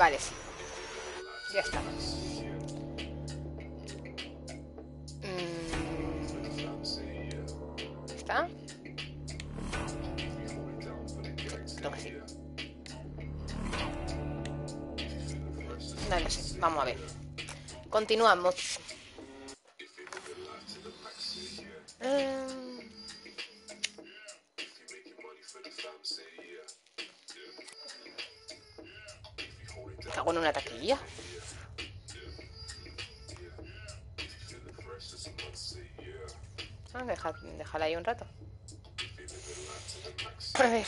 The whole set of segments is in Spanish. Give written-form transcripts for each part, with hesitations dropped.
Vale, sí. Ya estamos. ¿Está? Creo que sí. No lo sé. Vamos a ver. Continuamos. Cago en una taquilla. Déjala ahí un rato. A ver.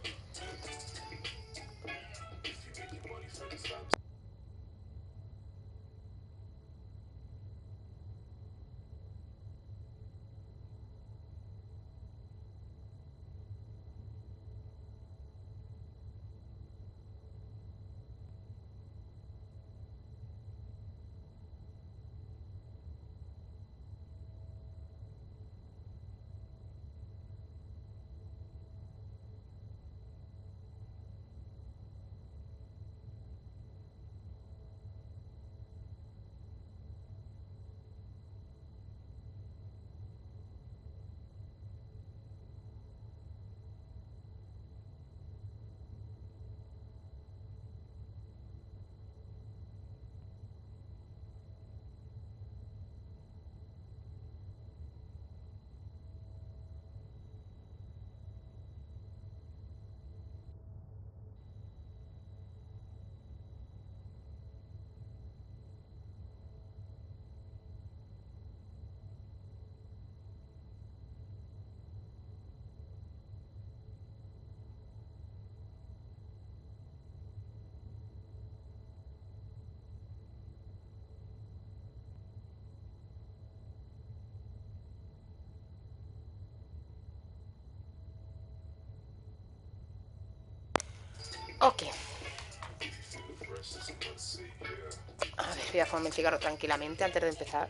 Ok. A ver, voy a fumar el cigarro tranquilamente antes de empezar.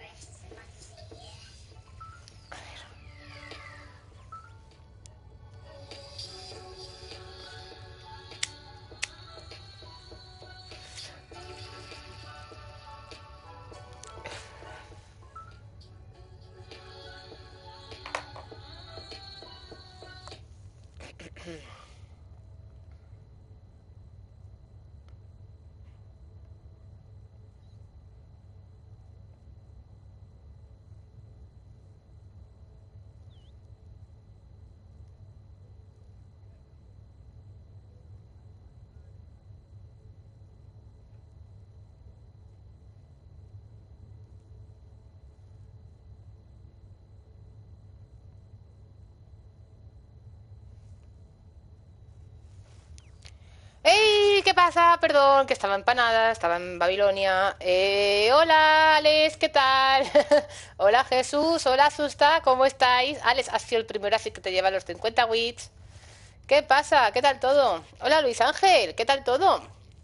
¡Ey! ¿Qué pasa? Perdón, que estaba empanada, estaba en Babilonia. Hola, Alex, ¿qué tal? Hola, Jesús, hola, Susta, ¿cómo estáis? Alex, has sido el primero, así que te lleva los 50 wits. ¿Qué pasa? ¿Qué tal todo? Hola, Luis Ángel, ¿qué tal todo?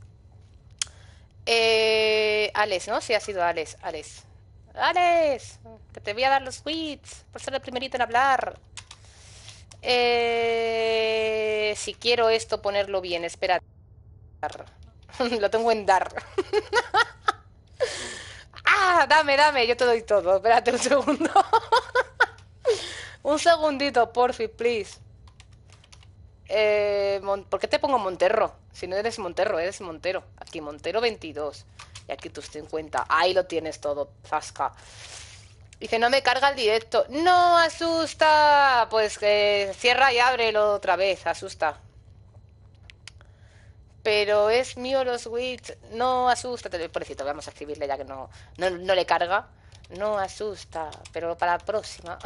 Alex, ¿no? Sí, ha sido Alex, Alex. Alex, que te voy a dar los wits por ser el primerito en hablar. Si quiero esto ponerlo bien, espera. Lo tengo en dar. ¡Ah! Dame, yo te doy todo. Espérate un segundo. Un segundito, porfi, please. ¿Por qué te pongo Monterro? Si no eres Monterro, eres Montero. Aquí Montero 22. Y aquí tus 50. Ahí lo tienes todo, Zasca. Dice, no me carga el directo. ¡No, asusta! Pues que cierra y ábrelo otra vez, asusta. Pero es mío los wits. No asusta. Pobrecito, vamos a escribirle ya que no le carga. No asusta, pero para la próxima.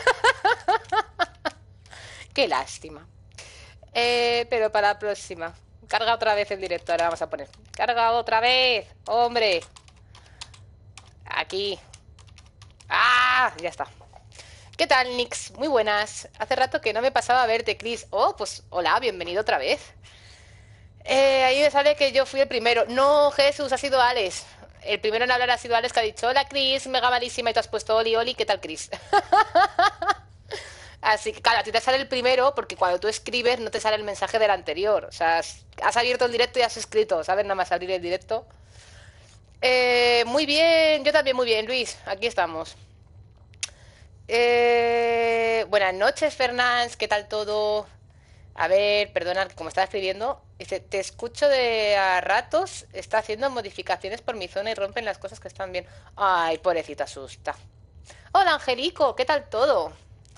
Qué lástima. Pero para la próxima. Carga otra vez el directo. Ahora vamos a poner. Carga otra vez. Hombre. Aquí. ¡Ah! Ya está. ¿Qué tal, Nix? Muy buenas. Hace rato que no me pasaba a verte, Chris. Oh, pues hola, bienvenido otra vez. Ahí me sale que yo fui el primero. No, Jesús, ha sido Alex. El primero en hablar ha sido Alex, que ha dicho, hola, Chris, mega malísima, y tú has puesto Oli, Oli, ¿qué tal, Chris? Así que, claro, a ti te sale el primero porque cuando tú escribes no te sale el mensaje del anterior. O sea, has abierto el directo y has escrito, ¿sabes? Nada más abrir el directo. Muy bien, yo también muy bien, Luis. Aquí estamos. Buenas noches, Fernández. ¿Qué tal todo? A ver, perdona, como estaba escribiendo. Dice, te escucho de a ratos. Está haciendo modificaciones por mi zona y rompen las cosas que están bien. Ay, pobrecita, asusta. Hola, Angelico. ¿Qué tal todo?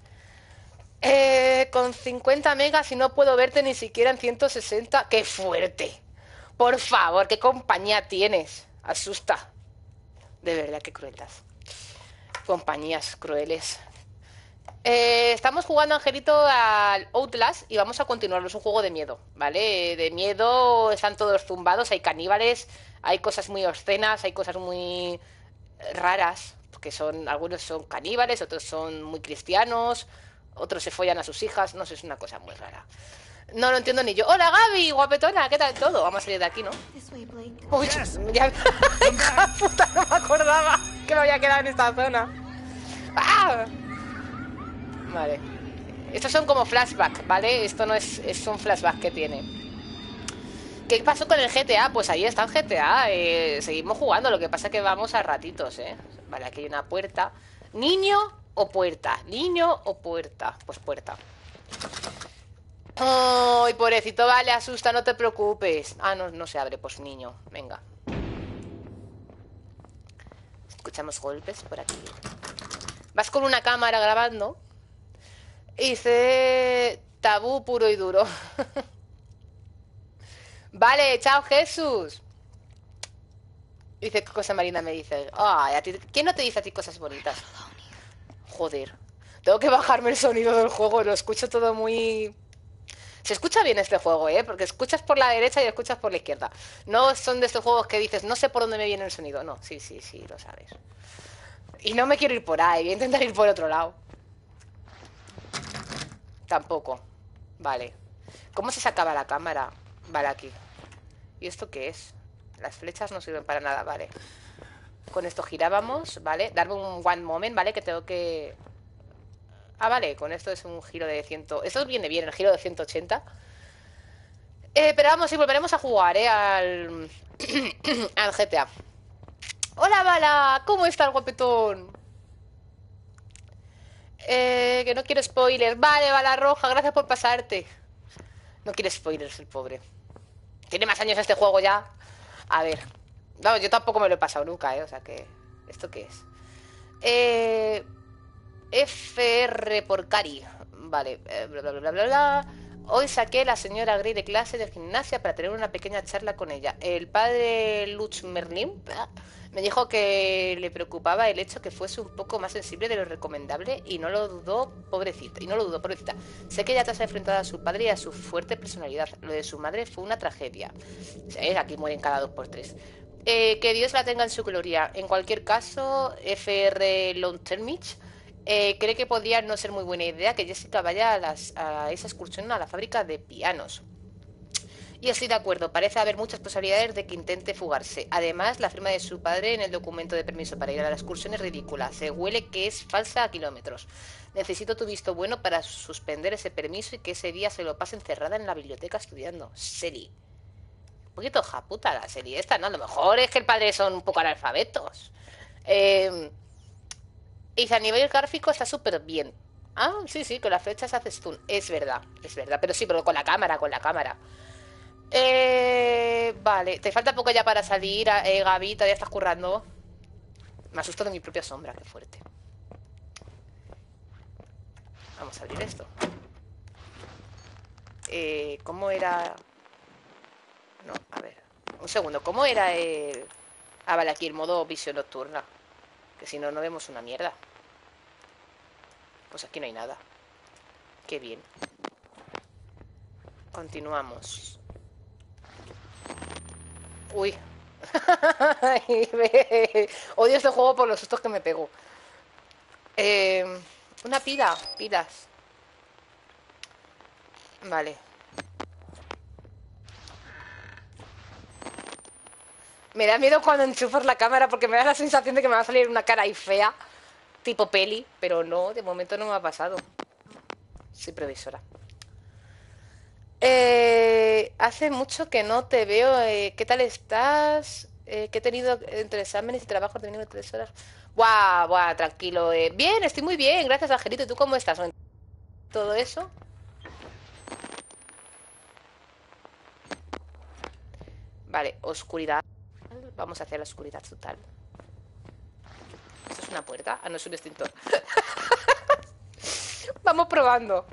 Con 50 megas y no puedo verte ni siquiera en 160. ¡Qué fuerte! Por favor, ¿qué compañía tienes? Asusta. De verdad, qué crueldad. Compañías crueles. Estamos jugando, Angelito, al Outlast y vamos a continuarlo. Es un juego de miedo, ¿vale? De miedo, están todos zumbados, hay caníbales, hay cosas muy obscenas, hay cosas muy raras, porque son, algunos son caníbales, otros son muy cristianos, otros se follan a sus hijas, no sé, es una cosa muy rara. No lo entiendo ni yo. Hola Gaby, guapetona, ¿qué tal todo? Vamos a salir de aquí, ¿no? Uy, ya... ¡Hija puta, no me acordaba que me había quedado en esta zona! ¡Ah! Vale. Estos son como flashback, ¿vale? Esto no es un flashback que tiene. ¿Qué pasó con el GTA? Pues ahí está el GTA. Seguimos jugando, lo que pasa es que vamos a ratitos, ¿eh? Vale, aquí hay una puerta. ¿Niño o puerta? ¿Niño o puerta? Pues puerta. ¡Ay, pobrecito! Vale, asusta, no te preocupes. Ah, no, no se abre, pues niño. Venga. Escuchamos golpes por aquí. Vas con una cámara grabando. Y dice... Tabú puro y duro. Vale, chao Jesús. Dice, ¿qué cosa Marina me dice? Ay, ¿a ti, ¿quién no te dice a ti cosas bonitas? Joder. Tengo que bajarme el sonido del juego, lo escucho todo muy... Se escucha bien este juego, ¿eh? Porque escuchas por la derecha y escuchas por la izquierda. No son de estos juegos que dices, no sé por dónde me viene el sonido. No, sí, sí, sí, lo sabes. Y no me quiero ir por ahí, voy a intentar ir por otro lado. Tampoco. Vale. ¿Cómo se sacaba la cámara? Vale, aquí. ¿Y esto qué es? Las flechas no sirven para nada, vale. Con esto girábamos, ¿vale? Darme un one moment, ¿vale? Que tengo que... Ah, vale, con esto es un giro de 100... Esto viene bien, el giro de 180. Pero vamos, y volveremos a jugar, al... al GTA. Hola, Bala, ¿cómo está el guapetón? Que no quiero spoilers. Vale, Bala Roja, gracias por pasarte. No quiere spoilers el pobre. Tiene más años este juego ya. A ver. No, yo tampoco me lo he pasado nunca, O sea que... ¿Esto qué es? FR por Cari. Vale. Bla, bla, bla, bla, bla. Hoy saqué a la señora Grey de clase de gimnasia para tener una pequeña charla con ella. El padre Lutz Merlin me dijo que le preocupaba el hecho que fuese un poco más sensible de lo recomendable y no lo dudó, pobrecita. Y no lo dudó, pobrecita. Sé que ella está enfrentada a su padre y a su fuerte personalidad. Lo de su madre fue una tragedia. Aquí mueren cada 2 por 3. Que Dios la tenga en su gloria. En cualquier caso, FR Long Termich cree que podría no ser muy buena idea que Jessica vaya a esa excursión a la fábrica de pianos. Y estoy de acuerdo, parece haber muchas posibilidades de que intente fugarse. Además, la firma de su padre en el documento de permiso para ir a la excursión es ridícula. Se huele que es falsa a kilómetros. Necesito tu visto bueno para suspender ese permiso y que ese día se lo pase encerrada en la biblioteca estudiando. Seli. Un poquito japuta la serie esta, ¿no? A lo mejor es que el padre son un poco analfabetos. Y a nivel gráfico está súper bien. Ah, sí, sí, con las flechas haces stun. Es verdad, es verdad. Pero sí, pero con la cámara, con la cámara. Vale, te falta poco ya para salir, Gavita, ya estás currando. Me asusto de mi propia sombra, qué fuerte. Vamos a abrir esto. ¿Cómo era? No, a ver. Un segundo, ¿cómo era el...? Ah, vale, aquí el modo visión nocturna. Que si no, no vemos una mierda. Pues aquí no hay nada. Qué bien. Continuamos. Uy. Odio este juego por los sustos que me pego. Una pila. Pilas. Vale. Me da miedo cuando enchufas la cámara porque me da la sensación de que me va a salir una cara ahí fea. Tipo peli. Pero no, de momento no me ha pasado. Soy previsora. Hace mucho que no te veo. ¿Qué tal estás? Que he tenido entre exámenes y trabajo, he tenido 3 horas. Buah, buah, tranquilo. Bien, estoy muy bien, gracias, Angelito. ¿Y tú cómo estás? ¿En todo eso? Vale, oscuridad. Vamos hacia la oscuridad total. ¿Esto es una puerta? Ah, no, es un extintor. Vamos probando.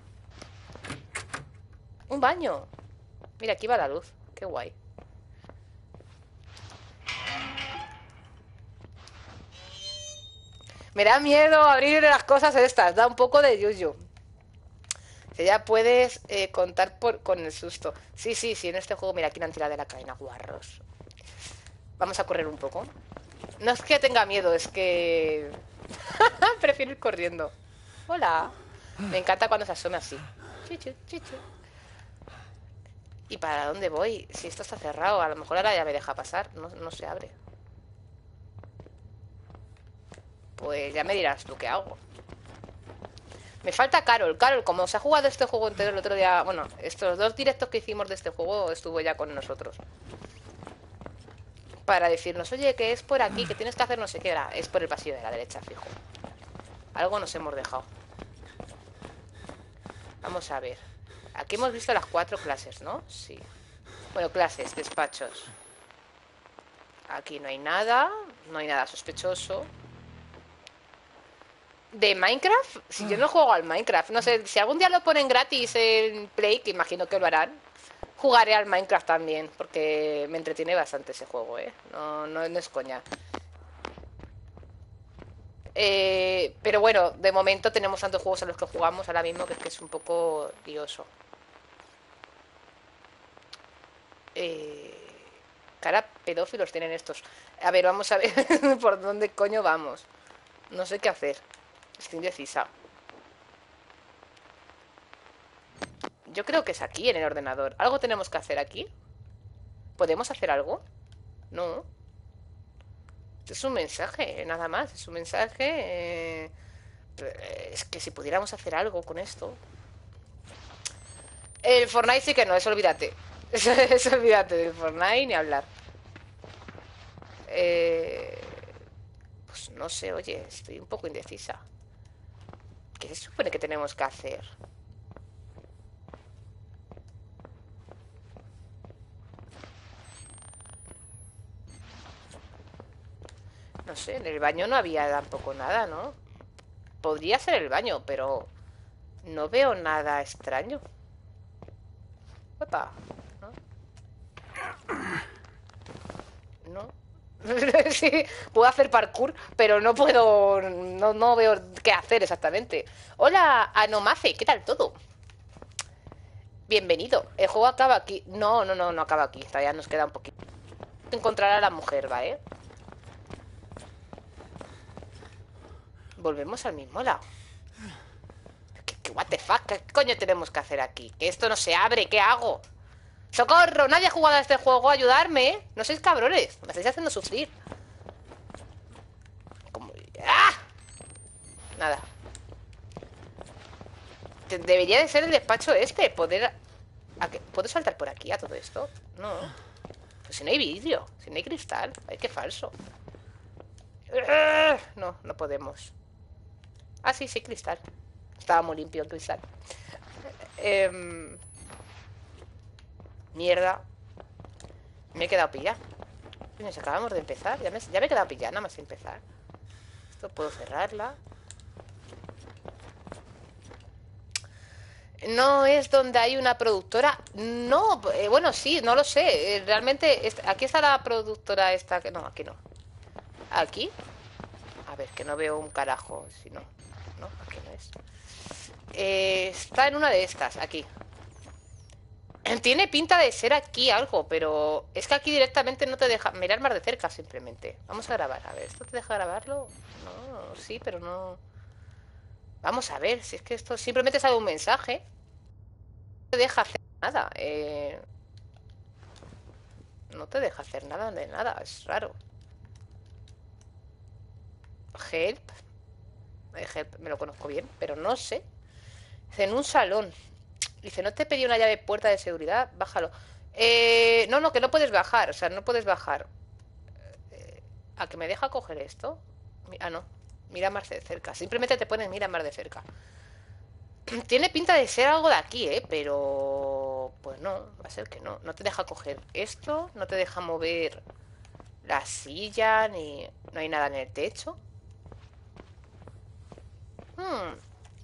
Un baño. Mira, aquí va la luz. Qué guay. Me da miedo abrir las cosas estas. Da un poco de yuyu. Que ya puedes contar con el susto. Sí, sí, sí, en este juego, mira, aquí no han tirado de la cadena, guarros. Vamos a correr un poco. No es que tenga miedo, es que... prefiero ir corriendo. Hola. Me encanta cuando se asome así. Chichu, chichu. ¿Y para dónde voy? Si esto está cerrado, a lo mejor ahora ya me deja pasar. No, no se abre. Pues ya me dirás tú qué hago. Me falta Carol. Carol, como se ha jugado este juego entero el otro día... Bueno, estos 2 directos que hicimos de este juego estuvo ya con nosotros. Para decirnos, oye, que es por aquí, que tienes que hacer no sé qué. Era, es por el pasillo de la derecha, fijo. Algo nos hemos dejado. Vamos a ver. Aquí hemos visto las 4 clases, ¿no? Sí. Bueno, clases, despachos. Aquí no hay nada. No hay nada sospechoso. ¿De Minecraft? Si yo no juego al Minecraft. No sé, si algún día lo ponen gratis en Play, que imagino que lo harán, jugaré al Minecraft también, porque me entretiene bastante ese juego, ¿eh? No, no, no es coña. Pero bueno, de momento tenemos tantos juegos a los que jugamos ahora mismo que es un poco lioso. Eh, Cara pedófilos tienen estos. A ver, vamos a ver por dónde coño vamos. No sé qué hacer. Estoy indecisa. Yo creo que es aquí en el ordenador. ¿Algo tenemos que hacer aquí? ¿Podemos hacer algo? No. Es un mensaje, nada más. Es un mensaje. Es que si pudiéramos hacer algo con esto. El Fortnite sí que no, eso olvídate. Eso olvídate del Fortnite ni hablar. Eh, pues no sé, oye, estoy un poco indecisa. ¿Qué se supone que tenemos que hacer? No sé, en el baño no había tampoco nada, ¿no? Podría ser el baño, pero no veo nada extraño. Opa, ¿no? Sí, puedo hacer parkour, pero no puedo. No, no veo qué hacer exactamente. Hola, Anomace, ¿qué tal todo? Bienvenido. El juego acaba aquí. No, no, no, no acaba aquí. Todavía nos queda un poquito. Encontrar a la mujer, ¿vale? Volvemos al mismo lado. What the fuck? ¿Qué coño tenemos que hacer aquí? Que esto no se abre, ¿qué hago? ¡Socorro! Nadie ha jugado a este juego, ayudarme, ¿eh? No sois cabrones, me estáis haciendo sufrir. ¿Cómo? ¡Ah! Nada. Debería de ser el despacho este, poder... ¿Puedo saltar por aquí a todo esto? No. Pues si no hay vidrio, si no hay cristal. Ay, qué falso. No, no podemos. Ah, sí, sí, cristal. Estaba muy limpio el cristal. Mierda. Me he quedado pillada. Coño, si acabamos de empezar. Ya me he quedado pillada nada más empezar. Esto puedo cerrarla. No es donde hay una productora. No, bueno, sí, no lo sé. Realmente, aquí está la productora esta. No, aquí no. ¿Aquí? A ver, que no veo un carajo. Si no. No, aquí no es. Está en una de estas, aquí. Tiene pinta de ser aquí algo, pero es que aquí directamente no te deja mirar más de cerca simplemente. Vamos a grabar, a ver, ¿esto te deja grabarlo? No, sí, pero no. Vamos a ver, si es que esto simplemente sale un mensaje. No te deja hacer nada. No te deja hacer nada de nada, es raro. Help. Help, me lo conozco bien, pero no sé. Dice, en un salón. Dice, no te pedí una llave puerta de seguridad, bájalo. No, no, que no puedes bajar, o sea, no puedes bajar. ¿A que me deja coger esto? Ah, no. Mira más de cerca. Simplemente te pones mira más de cerca. Tiene pinta de ser algo de aquí, ¿eh? Pero... Pues no, va a ser que no. No te deja coger esto, no te deja mover la silla, ni... No hay nada en el techo. Hmm,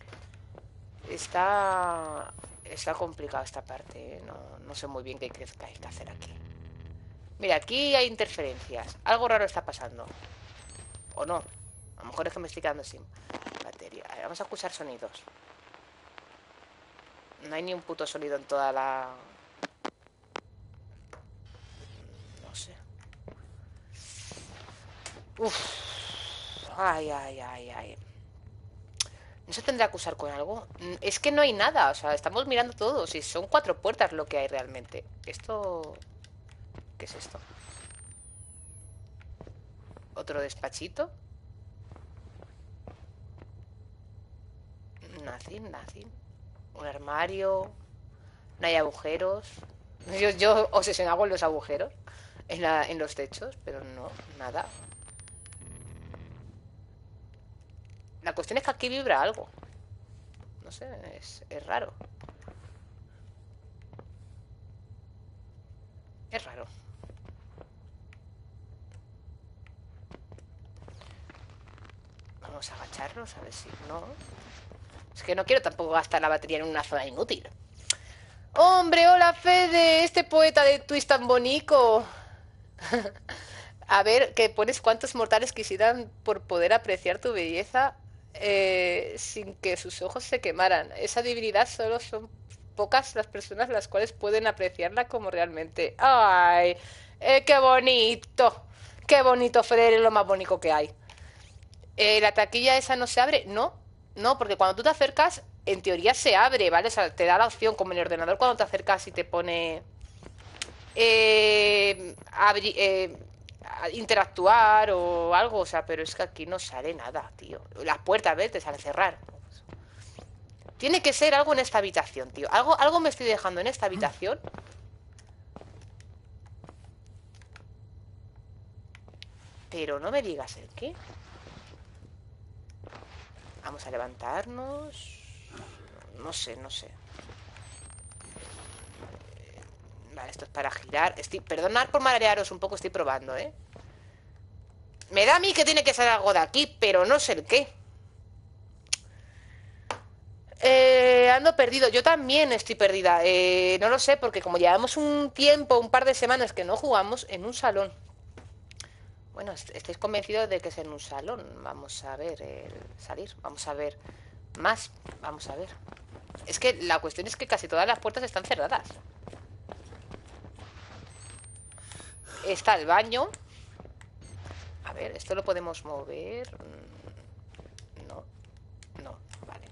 Está... Está complicado esta parte, ¿eh? No, no sé muy bien qué hay que hacer aquí. Mira, aquí hay interferencias. Algo raro está pasando. O no. A lo mejor es que me estoy quedando sin batería. A ver, vamos a escuchar sonidos. No hay ni un puto sonido en toda la... No sé. Uf. Ay, ay, ay, ay. ¿No se tendrá que usar con algo? Es que no hay nada. O sea, estamos mirando todo. Si son 4 puertas lo que hay realmente. Esto... ¿Qué es esto? ¿Otro despachito? Nothing, nothing. Un armario. No hay agujeros. Yo obsesionado con los agujeros en los techos, pero no, nada. La cuestión es que aquí vibra algo. No sé, es raro. Es raro. Vamos a agacharnos a ver si no. Es que no quiero tampoco gastar la batería en una zona inútil. ¡Hombre, hola Fede! Este poeta de twist tan bonito. A ver, que pones cuántos mortales quisieran por poder apreciar tu belleza sin que sus ojos se quemaran. Esa divinidad solo son pocas las personas las cuales pueden apreciarla como realmente. ¡Ay! ¡Qué bonito! ¡Qué bonito, Fede! Es lo más bonito que hay. ¿La taquilla esa no se abre? No, no, porque cuando tú te acercas, en teoría se abre, ¿vale? O sea, te da la opción, como en el ordenador, cuando te acercas y te pone interactuar o algo, o sea, pero es que aquí no sale nada, tío. Las puertas, ¿ves? Te sale cerrar. Tiene que ser algo en esta habitación, tío. Algo me estoy dejando en esta habitación. Pero no me digas el qué. Vamos a levantarnos. No sé, no sé. Vale, esto es para girar. Perdonad por marearos un poco, estoy probando, ¿eh? Me da a mí que tiene que ser algo de aquí, pero no sé el qué. Ando perdido. Yo también estoy perdida. No lo sé, porque como llevamos un tiempo, un par de semanas que no jugamos en un salón. Bueno, estáis convencidos de que es en un salón. Vamos a ver salir. Vamos a ver más. Vamos a ver. Es que la cuestión es que casi todas las puertas están cerradas. Está el baño. A ver, esto lo podemos mover. No, no, vale.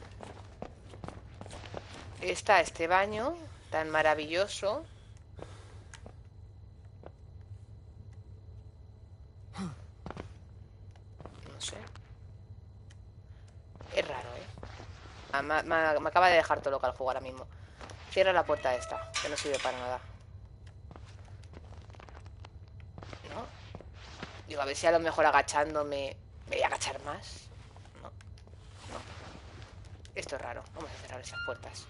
Está este baño tan maravilloso. No sé. Es raro, ¿eh? Me acaba de dejar todo loca el juego ahora mismo. Cierra la puerta esta, que no sirve para nada. ¿No? Digo, a ver si a lo mejor agachándome me voy a agachar más. No, no. Esto es raro. Vamos a cerrar esas puertas.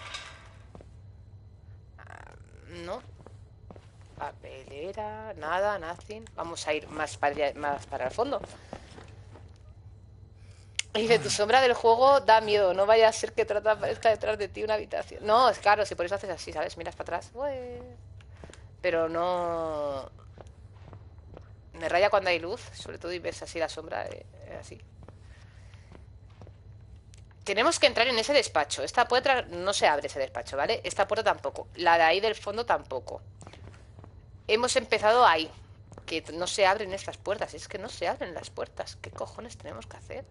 No. Papelera, nada, nothing. Vamos a ir más para el fondo. Y dice, tu sombra del juego da miedo. No vaya a ser que aparezca detrás de ti una habitación. No, es claro, si por eso haces así, ¿sabes? Miras para atrás. Ué. Pero no... Me raya cuando hay luz, sobre todo y ves así la sombra, así. Tenemos que entrar en ese despacho. Esta puerta no se abre, ese despacho, ¿vale? Esta puerta tampoco. La de ahí del fondo tampoco. Hemos empezado ahí. Que no se abren estas puertas. Es que no se abren las puertas. ¿Qué cojones tenemos que hacer?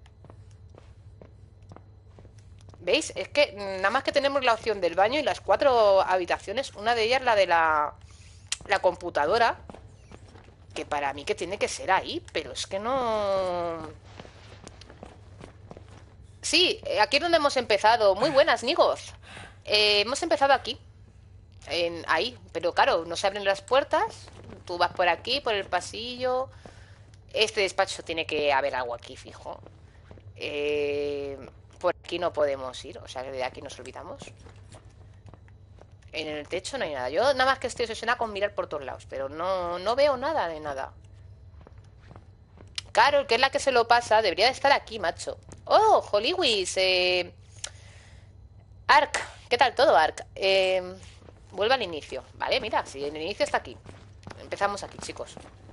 ¿Veis? Es que nada más que tenemos la opción del baño y las 4 habitaciones. Una de ellas la de la computadora. Que para mí que tiene que ser ahí. Pero es que no... Sí, aquí es donde hemos empezado. Muy buenas, Nigos. Hemos empezado aquí. Ahí. Pero claro, no se abren las puertas. Tú vas por aquí, por el pasillo. Este despacho tiene que haber algo aquí, fijo. Eh, por aquí no podemos ir. O sea, que de aquí nos olvidamos. En el techo no hay nada. Yo nada más que estoy obsesionada con mirar por todos lados. Pero no veo nada de nada. Carol, que es la que se lo pasa, debería de estar aquí, macho. Oh, Hollywood. Ark, ¿qué tal todo, Ark? Vuelve al inicio. Vale, mira, si el inicio está aquí. Empezamos aquí, chicos.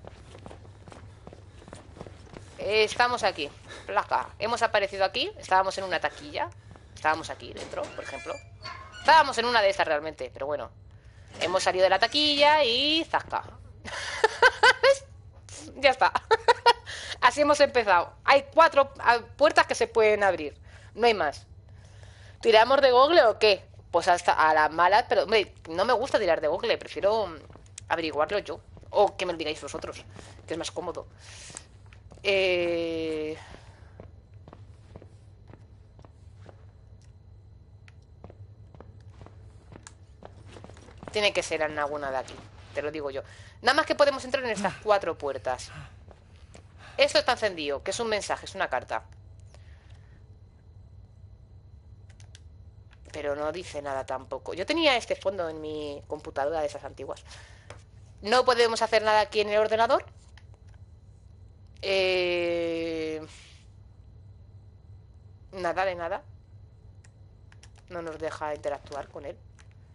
Estamos aquí. Placa. Hemos aparecido aquí. Estábamos en una taquilla. Estábamos aquí dentro, por ejemplo. Estábamos en una de estas realmente, pero bueno. Hemos salido de la taquilla y zasca. Ya está. Así hemos empezado. Hay 4 puertas que se pueden abrir. No hay más. ¿Tiramos de Google o qué? Pues hasta a las malas, pero hombre, no me gusta tirar de Google, prefiero averiguarlo yo. O que me lo digáis vosotros, que es más cómodo. Eh... Tiene que ser en alguna de aquí, te lo digo yo. Nada más que podemos entrar en estas 4 puertas. Esto está encendido, que es un mensaje, es una carta. Pero no dice nada tampoco. Yo tenía este fondo en mi computadora de esas antiguas. No podemos hacer nada aquí en el ordenador. Nada de nada. No nos deja interactuar con él.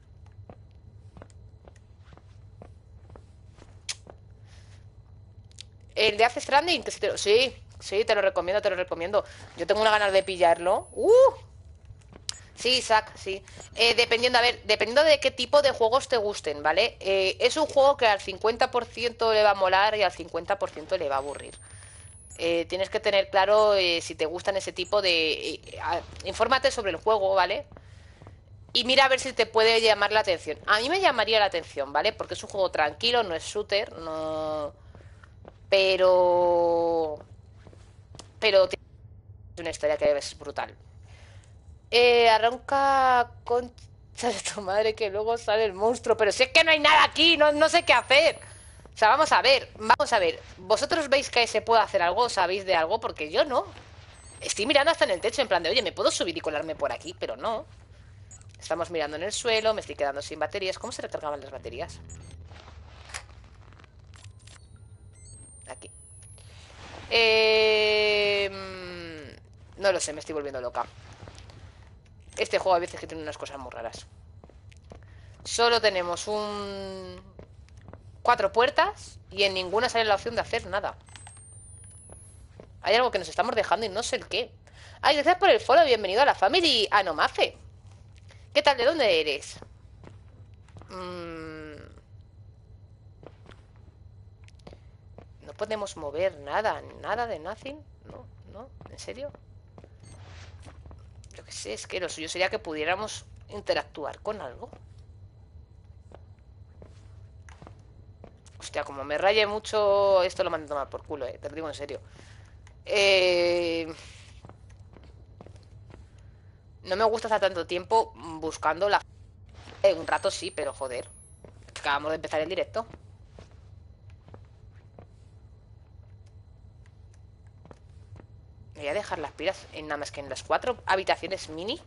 El de Death Stranding, que sí, sí, te lo recomiendo, te lo recomiendo. Yo tengo una ganas de pillarlo. Sí, Isaac, sí. Dependiendo, a ver, dependiendo de qué tipo de juegos te gusten, ¿vale? Es un juego que al 50% le va a molar y al 50% le va a aburrir. Tienes que tener claro si te gustan ese tipo de... infórmate sobre el juego, ¿vale? Y mira a ver si te puede llamar la atención. A mí me llamaría la atención, ¿vale? Porque es un juego tranquilo, no es shooter, no... Pero... Pero tiene una historia que es brutal. Arranca concha de tu madre que luego sale el monstruo. Pero si es que no hay nada aquí, no sé qué hacer. O sea, vamos a ver, vamos a ver. ¿Vosotros veis que se puede hacer algo? ¿Sabéis de algo? Porque yo no. Estoy mirando hasta en el techo en plan de, oye, me puedo subir y colarme por aquí, pero no. Estamos mirando en el suelo, me estoy quedando sin baterías. ¿Cómo se recargaban las baterías? Aquí. No lo sé, me estoy volviendo loca. Este juego a veces que tiene unas cosas muy raras. Solo tenemos 4 puertas y en ninguna sale la opción de hacer nada. Hay algo que nos estamos dejando y no sé el qué. Ay, gracias por el follow, bienvenido a la family Anomafe. ¿Qué tal? ¿De dónde eres? No podemos mover nada, nada de nothing. No, ¿en serio? Yo qué sé, es que lo suyo sería que pudiéramos interactuar con algo. Hostia, como me raye mucho, esto lo mando a tomar por culo, te lo digo en serio. No me gusta estar tanto tiempo buscando la... un rato sí, pero joder. Acabamos de empezar el directo. Me voy a dejar las pilas en nada más que en las 4 habitaciones mini.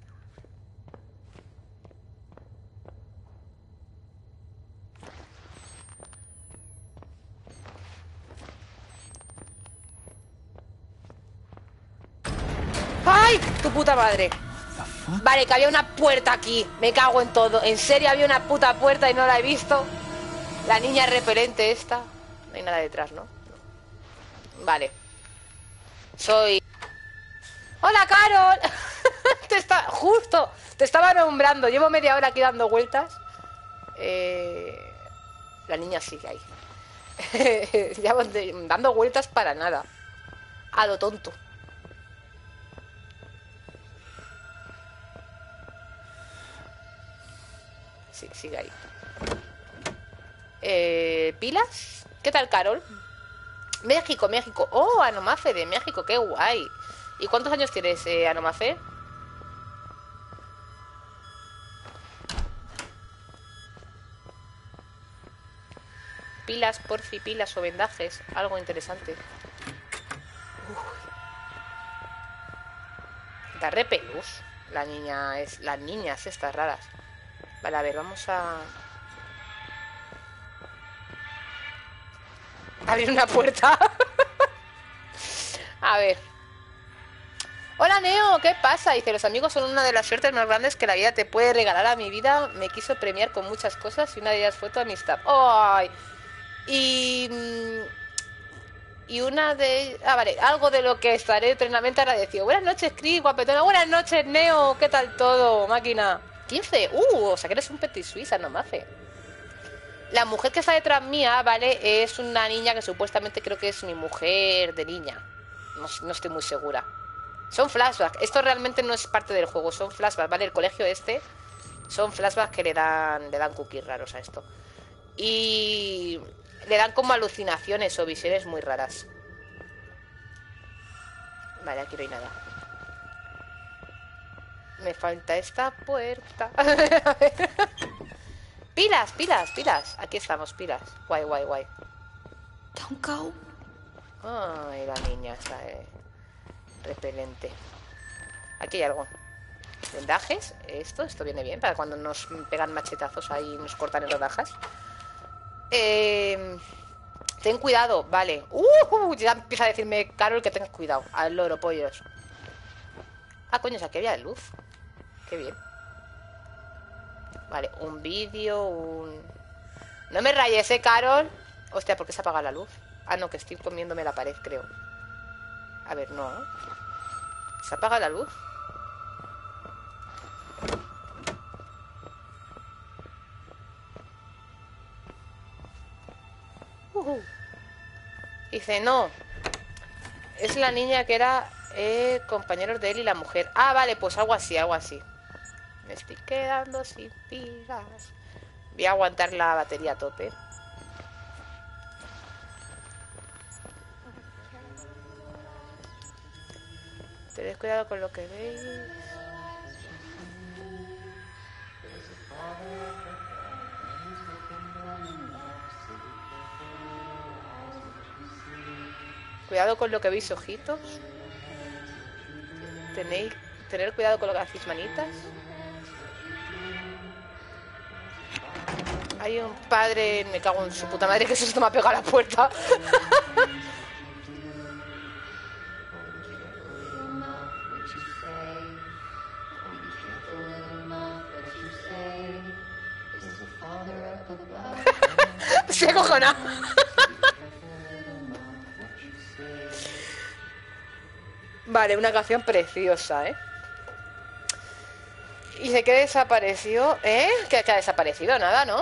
¡Ay! ¡Tu puta madre! Vale, que había una puerta aquí. Me cago en todo. ¿En serio había una puta puerta y no la he visto? La niña repelente esta. No hay nada detrás, ¿no? Vale. Soy... ¡Hola, Carol! Justo. Te estaba nombrando. Llevo media hora aquí dando vueltas. La niña sigue ahí. Llevo dando vueltas para nada. A lo tonto. Sí, sigue ahí. ¿Pilas? ¿Qué tal, Carol? México. Oh, Anomafe de México, qué guay. ¿Y cuántos años tienes, Anomafé? Pilas, porfi, pilas o vendajes. Algo interesante. Da repelús. Las niñas estas raras. Vale, a ver, vamos a abrir una puerta. A ver. Hola Neo, ¿qué pasa? Dice, los amigos son una de las suertes más grandes que la vida te puede regalar. A mi vida me quiso premiar con muchas cosas y una de ellas fue tu amistad. ¡Ay! Y... Y una de... Ah, vale, algo de lo que estaré eternamente agradecido. Buenas noches, Chris, guapetona. Buenas noches, Neo. ¿Qué tal todo, máquina? 15. O sea que eres un petit suiza, no me hace. La mujer que está detrás mía, ¿vale? Es una niña que supuestamente creo que es mi mujer de niña. No estoy muy segura. Son flashbacks. Esto realmente no es parte del juego. Son flashbacks, ¿vale? El colegio este... Son flashbacks que le dan cookies raros a esto. Y... le dan como alucinaciones o visiones muy raras. Vale, aquí no hay nada. Me falta esta puerta. Pilas, pilas, pilas. Aquí estamos, pilas. Guay, guay, guay. Don't go. Ay, la niña está repelente. Aquí hay algo. ¿Vendajes? Esto viene bien para cuando nos pegan machetazos ahí y nos cortan en rodajas. Ten cuidado, vale. Ya empieza a decirme Carol que tengas cuidado. Al loro, pollos. Ah, coño, o sea, que había luz. Qué bien. Vale, un vídeo, No me rayes, Carol. Hostia, ¿por qué se apaga la luz? Ah, no, que estoy comiéndome la pared, creo. A ver, no. ¿Se apaga la luz? Dice, no. Es la niña que era compañeros de él y la mujer. Ah, vale, pues algo así, algo así. Me estoy quedando sin pilas. Voy a aguantar la batería a tope. Tened cuidado con lo que veis. Cuidado con lo que veis, ojitos. Tener cuidado con lo que hacéis, manitas. Hay un padre, me cago en su puta madre, que se me ha pegado a la puerta. Se cojona. Vale, una canción preciosa, ¿eh? Y se que desapareció, ¿eh? Que ha desaparecido, nada, ¿no?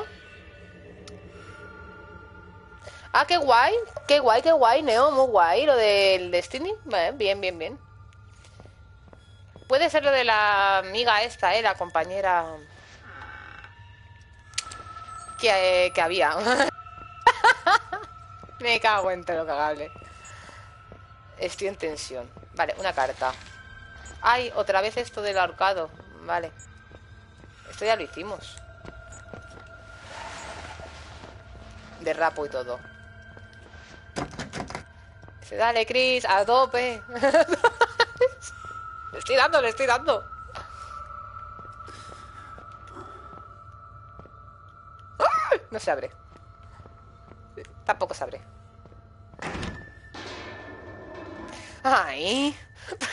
Ah, qué guay, qué guay, qué guay, Neo, muy guay, lo del Destiny. Bien, bien, bien. Puede ser lo de la amiga esta, la compañera que había. Me cago en todo lo cagable. Estoy en tensión. Vale, una carta. Ay, otra vez esto del ahorcado. Vale. Esto ya lo hicimos. De rapo y todo. Dice, dale, Chris, a tope. Le estoy dando, le estoy dando. ¡Ah! No se abre. Tampoco se abre. Ay.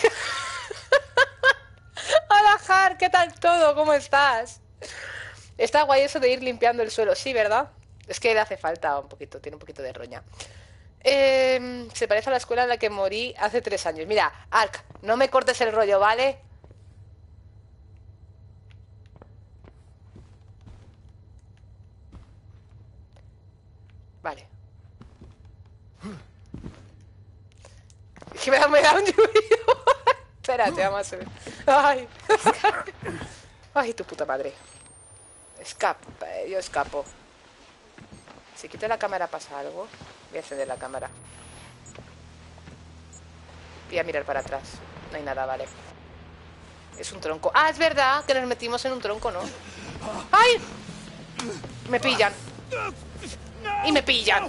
Hola, Har, ¿qué tal todo? ¿Cómo estás? Está guay eso de ir limpiando el suelo, sí, ¿verdad? Es que le hace falta un poquito, tiene un poquito de roña. Se parece a la escuela en la que morí hace 3 años. Mira, Ark, no me cortes el rollo, ¿vale? Vale. Es que me da un lluvio. Espérate, vamos a ver. Ay. Ay, tu puta madre. Escapa, yo escapo. Si quito la cámara pasa algo. Voy a encender la cámara. Voy a mirar para atrás. No hay nada, vale. Es un tronco. Ah, es verdad que nos metimos en un tronco, ¿no? ¡Ay! Me pillan. Y me pillan.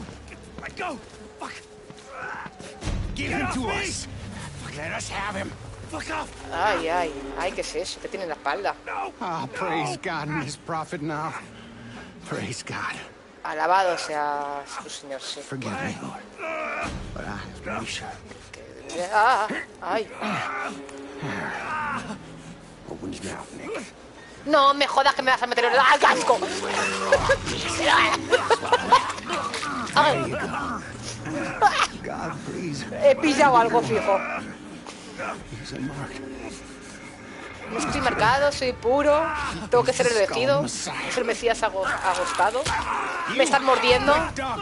Ay, ay, ay, ¿qué es eso? ¿Qué tiene en la espalda? Ah, praise God and his prophet now. Praise God. Alabado sea su Señor, sí. Forgive me, Lord. But I have to be sure. Ah, ay. Open his mouth, Nick. No me jodas que me vas a meter el casco. There you go. God, please. He pillado algo fijo. He's unmarked. No estoy marcado, soy puro. Tengo que ser elegido. Es el Mesías agostado. Me están mordiendo.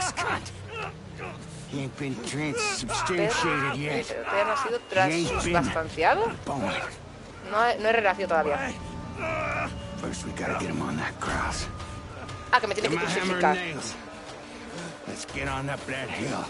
He ain't been Pero transubstantiated yet. todavía no ha sido transubstanciado. Born. No he renacido todavía. First, we gotta get him on that cross. Ah, que me tiene que Get my hammer crucificar. and nails. Let's get on up that hill.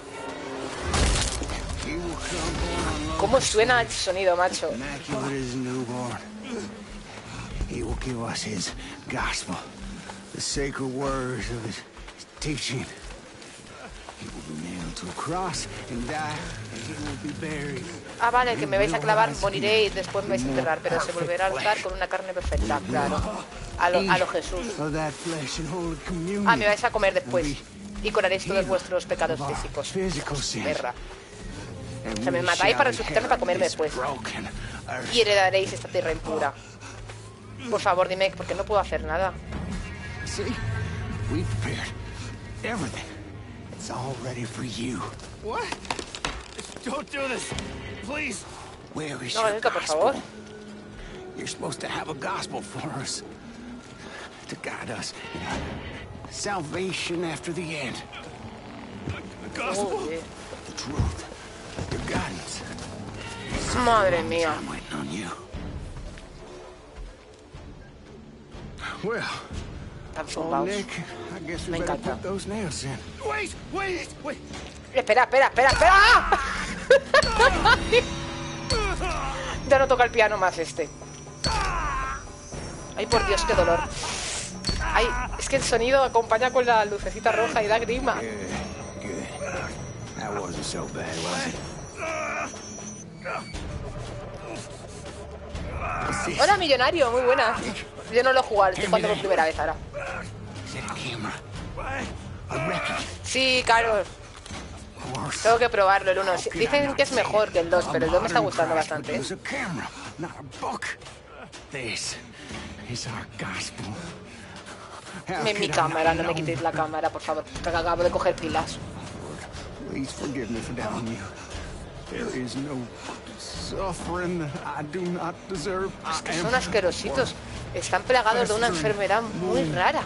He will come ¿Cómo suena el sonido, macho? immaculate as a newborn. He will give us his gospel, the sacred words of his teaching. He will be nailed to a cross and die, and he will be buried. Ah, vale, que me vais a clavar, moriré y después me vais a enterrar, pero se volverá a alzar con una carne perfecta, claro. A lo Jesús. Of that flesh and holy communion. Ah, me vais a comer después. Y curaréis todos vuestros pecados Of our físicos. physical sins. Perra. And O sea, me we matáis shall para resucitarme para comerme inherit después. this broken earth. Y heredaréis esta tierra impura. Por favor, dime, porque no puedo hacer nada. See? We prepared everything. It's all ready for you. What? Don't do this. Please. Where is No, your Anita, por gospel? favor. You're supposed to have a gospel for us. To guide us in our salvation after the end. The gospel. Joder. The truth. Your guidance. Madre mía. I'm waiting on you. Well, Tan oh, zumbaos. Nick, I guess we Me better encanta. put those nails in. Wait. Espera, espera, espera, espera. ¡Ah! Ya no toca el piano más este. Ay, por Dios, qué dolor. Ay, es que el sonido acompaña con la lucecita roja y da grima. Good. That wasn't so bad, was it? What's this? Hola, millonario, muy buena. Yo no lo he jugado, estoy jugando por primera vez ahora. Is it a camera? A record? Sí, claro, Of course. tengo que probarlo el 1. Dicen que es mejor que el 2, pero el 2 me está gustando bastante. Use a camera, not a book. This is our gospel. How Mi could I cámara, not no me know? quitéis la cámara, por favor, que acabo de coger pilas. Please forgive me for doubting you. There is no suffering that I do not deserve. Es que I am son asquerositos. Están plagados de una enfermedad muy rara.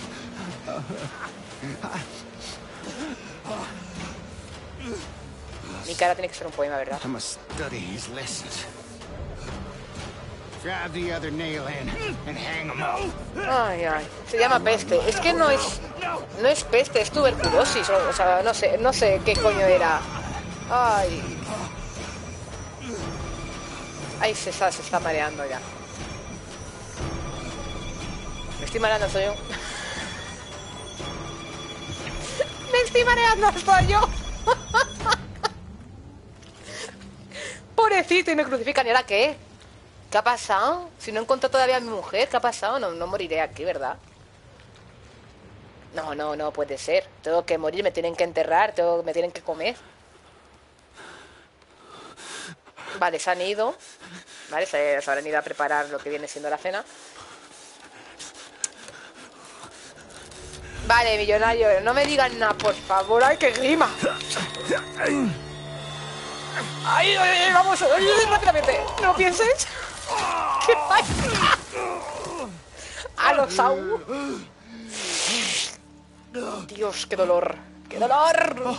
Mi cara tiene que ser un poema, ¿verdad? I must study his lessons. Drive the other nail in and hang him up. Ay, ay. Se llama peste. Es que no es peste, es tuberculosis. O sea, no sé qué coño era. Ay. Ay, se está mareando ya. Me estoy mareando, soy yo. Me estoy mareando, soy yo. Pobrecito, y me crucifican. ¿Y ahora qué? ¿Qué ha pasado? Si no encuentro todavía a mi mujer, ¿qué ha pasado? No moriré aquí, ¿verdad? No puede ser. Tengo que morir, me tienen que enterrar, me tienen que comer. Vale, se han ido. Vale, se habrán ido a preparar lo que viene siendo la cena. Vale, millonario, no me digan nada, por favor. ¡Ay, qué grima! ¡Ay, vamos! ¡Ay, rápidamente! ¡No pienses! ¡Qué pasa! ¡A los Saúl! Dios, qué dolor. ¡Qué dolor!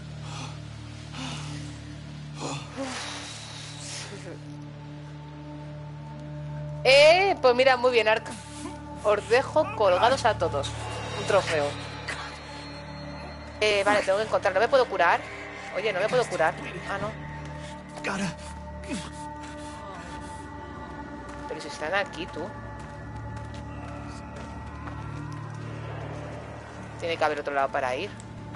Pues mira, muy bien, Ark. Os dejo colgados a todos. Un trofeo. Vale, tengo que encontrar. ¿No me puedo curar? Oye, no me puedo curar. Ah, no. Pero si están aquí, tú. Tiene que haber otro lado para ir.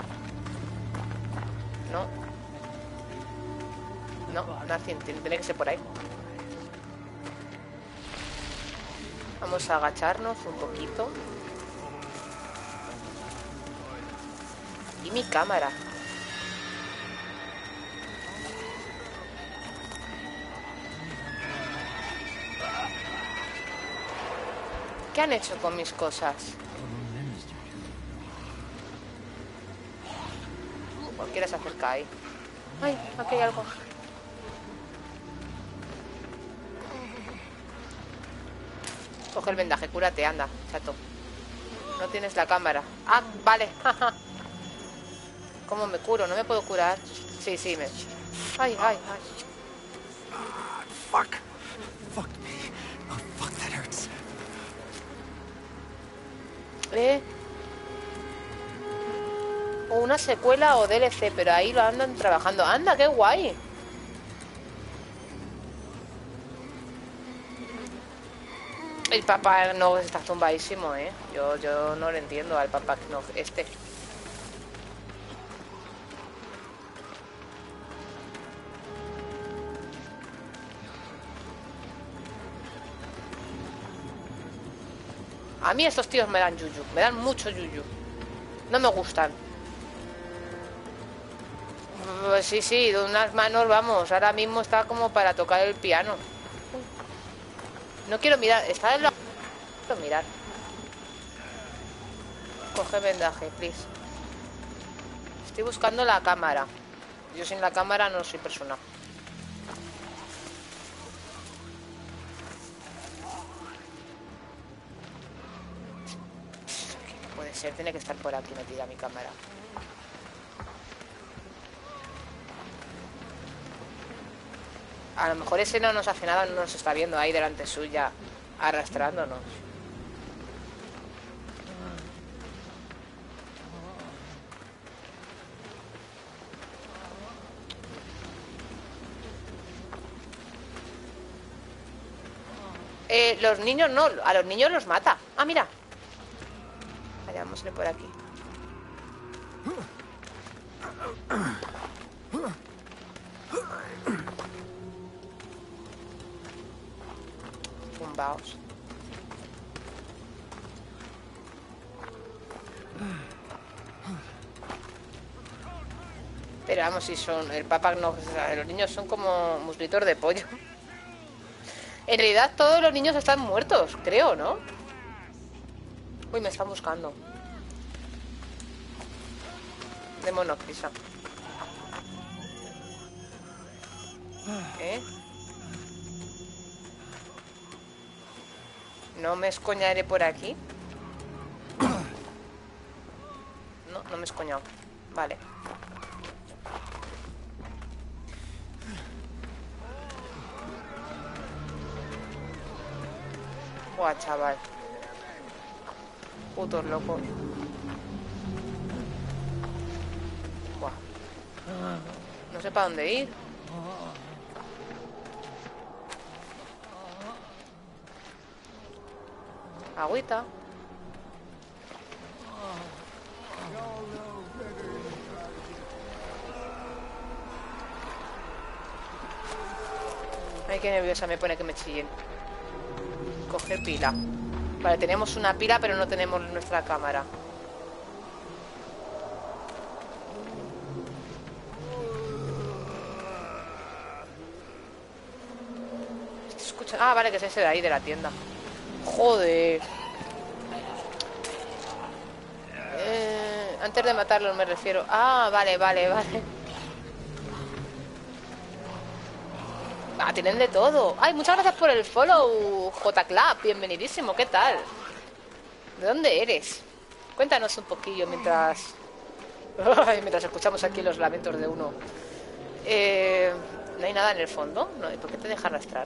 No. No, nothing. Tiene que ser por ahí. Vamos a agacharnos un poquito. Y mi cámara. ¿Qué han hecho con mis cosas? Cualquiera se acerca ahí. Ay, aquí hay algo. Coge el vendaje, cúrate, anda, chato. No tienes la cámara. Ah, vale. ¿Cómo me curo? ¿No me puedo curar? Sí, sí, me... Ay, ay, ay. Fuck. Fuck me. Oh, fuck, that hurts. O una secuela o DLC, pero ahí lo andan trabajando. ¡Anda, qué guay! El Papá no está zumbadísimo, ¿eh? Yo no le entiendo al Papá no este. A mí estos tíos me dan yuyu, me dan mucho yuyu. No me gustan. Pues sí, sí, de unas manos, vamos. Ahora mismo está como para tocar el piano. No quiero mirar, está en la... No quiero mirar. Coge vendaje, please. Estoy buscando la cámara. Yo sin la cámara no soy persona. ¿Qué puede ser? Tiene que estar por aquí metida mi cámara. A lo mejor ese no nos hace nada, no nos está viendo ahí delante suya, arrastrándonos. Los niños no, a los niños los mata. Ah, mira. Vayámosle por aquí. Tumbaos. Pero vamos, si son... El Papá no... Los niños son como muslitos de pollo. En realidad todos los niños están muertos, creo, ¿no? Uy, me están buscando. Démonos prisa. ¿Eh? ¿No me escoñaré por aquí? No, no me he escoñado. Vale. Buah, chaval. Putos locos. Buah. No sé para dónde ir. Agüita. Ay, qué nerviosa me pone que me chillen. Coger pila. Vale, tenemos una pila, pero no tenemos nuestra cámara. Escucha. Ah, vale, que es ese de ahí, de la tienda. Joder. Antes de matarlos me refiero. Ah, vale, vale, vale. Ah, tienen de todo. Ay, muchas gracias por el follow, JClub. Bienvenidísimo, ¿qué tal? ¿De dónde eres? Cuéntanos un poquillo mientras... Ay, mientras escuchamos aquí los lamentos de uno. ¿No hay nada en el fondo? No, ¿por qué te deja arrastrar?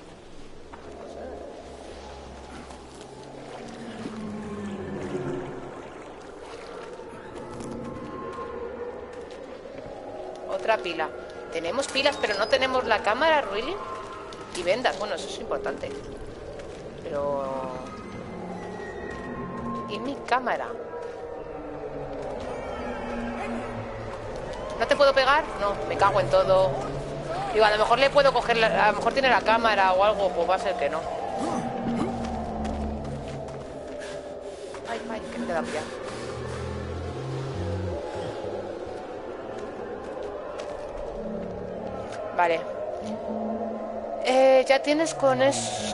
Otra pila. Tenemos pilas, pero no tenemos la cámara, ¿really? Y vendas, bueno, eso es importante. Pero... ¿y mi cámara? ¿No te puedo pegar? No, me cago en todo. Digo, a lo mejor le puedo coger a lo mejor tiene la cámara o algo. Pues va a ser que no. Ay, ay, que me queda pillar. Vale. Ya tienes con eso...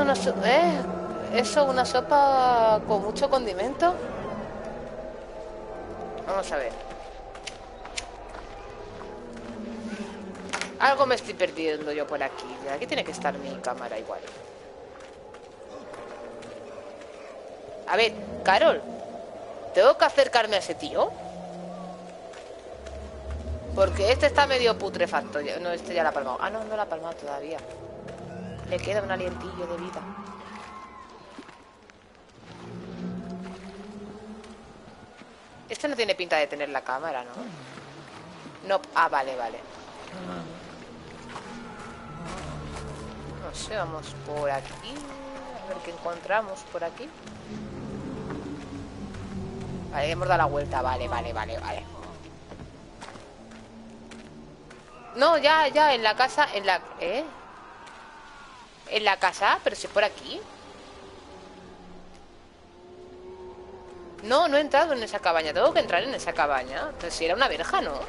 eso, una sopa con mucho condimento. Vamos a ver. Algo me estoy perdiendo yo por aquí. Aquí tiene que estar mi cámara igual. A ver, Carol, ¿tengo que acercarme a ese tío? Porque este está medio putrefacto. No, este ya la ha palmado. Ah, no, no la ha palmado todavía. Le queda un alientillo de vida. Este no tiene pinta de tener la cámara, ¿no? No, ah, vale, vale. No sé, vamos por aquí. A ver qué encontramos por aquí. Vale, hemos dado la vuelta. Vale, vale, vale, vale. No, ya, en la casa, en la... ¿eh? En la casa, pero si es por aquí. No, no he entrado en esa cabaña. Tengo que entrar en esa cabaña. Entonces si era una verja, ¿no?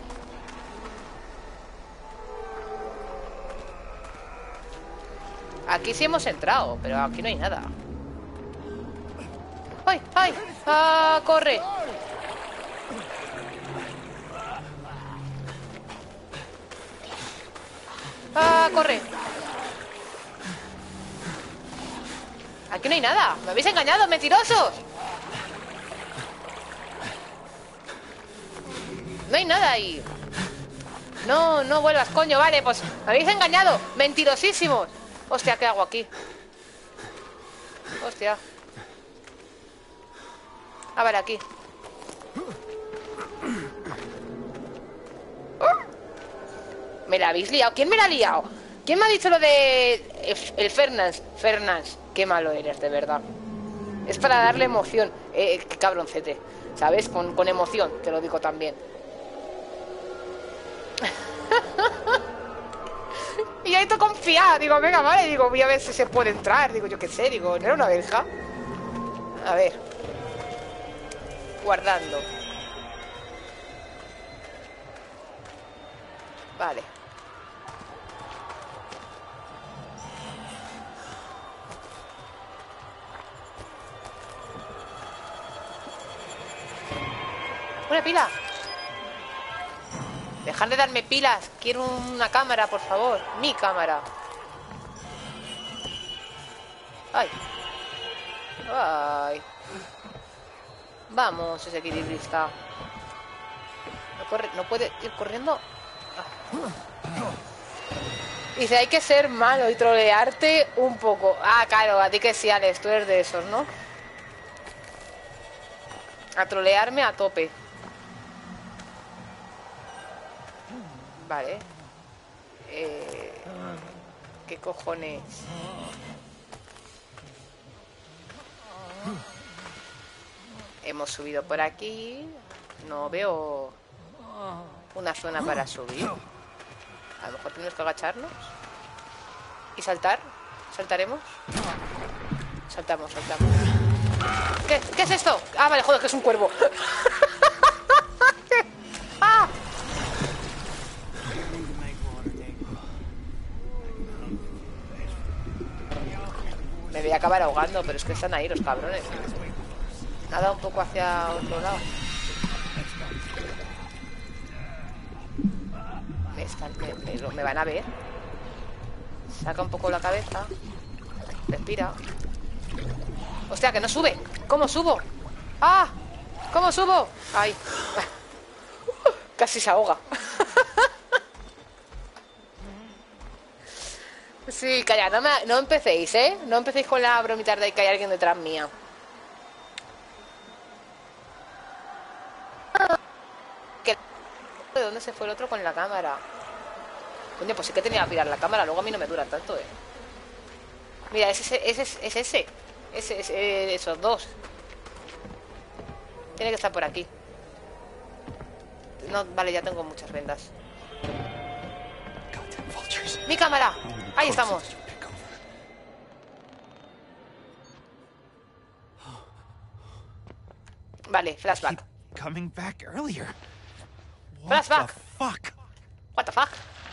Aquí sí hemos entrado, pero aquí no hay nada. ¡Ay, ay! ¡Ah, corre! ¡Ah, corre! Aquí no hay nada. ¡Me habéis engañado, mentirosos! No hay nada ahí. No, no vuelvas, coño. Vale, pues me habéis engañado. Mentirosísimos. Hostia, ¿qué hago aquí? Hostia. A ver, aquí. ¿Me la habéis liado? ¿Quién me la ha liado? ¿Quién me ha dicho lo de... el Fernández? Fernández, qué malo eres, de verdad. Es para darle emoción. Qué cabroncete, ¿sabes? Con emoción, te lo digo también. Y ahí te confía. Digo, venga, vale. Digo, voy a ver si se puede entrar. Digo, yo qué sé. Digo, ¿no era una verja? A ver. Guardando. Vale. Una pila. Dejad de darme pilas. Quiero una cámara, por favor. Mi cámara. Ay. Ay. Vamos, ese equilibrista. No corre, no puede ir corriendo. Dice, hay que ser malo y trolearte un poco. Ah, claro, a ti que sí, Alex, tú eres de esos, ¿no? A trolearme a tope. Vale. ¿Qué cojones? Hemos subido por aquí. No veo una zona para subir. A lo mejor tenemos que agacharnos y saltar. ¿Saltaremos? Saltamos, saltamos. ¿Qué es esto? Ah, vale, joder, que es un cuervo. ¡Ah! Me voy a acabar ahogando, pero es que están ahí los cabrones. Nada, un poco hacia otro lado. Me van a ver. Saca un poco la cabeza. Respira. Hostia, que no sube. ¿Cómo subo? ¡Ah! ¿Cómo subo? ¡Ay! Casi se ahoga. Sí, calla, no empecéis, ¿eh? No empecéis con la bromita de que hay alguien detrás mía. ¿De dónde se fue el otro con la cámara? Coño, pues sí que tenía que mirar la cámara. Luego a mí no me dura tanto, ¿eh? Mira, esos dos. Tiene que estar por aquí. No, vale, ya tengo muchas vendas. Goddamn vultures. ¡Mi cámara! Ahí estamos. Vale, flashback. Coming back earlier. Flashback. The fuck? What the fuck?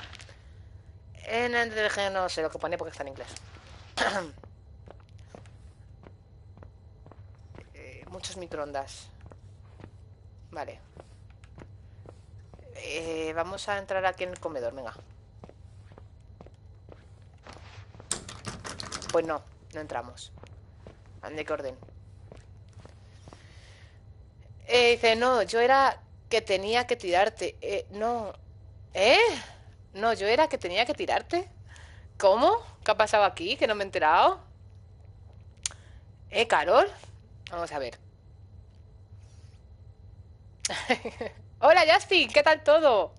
En el no sé lo que pone porque está en inglés. Muchos microondas. Vale. Vamos a entrar aquí en el comedor, venga. Pues no, no entramos. ¿De qué orden? Dice, no, yo era que tenía que tirarte. No. ¿Eh? No, yo era que tenía que tirarte. ¿Cómo? ¿Qué ha pasado aquí? Que no me he enterado. ¿Carol? Vamos a ver. Hola, Justin, ¿qué tal todo?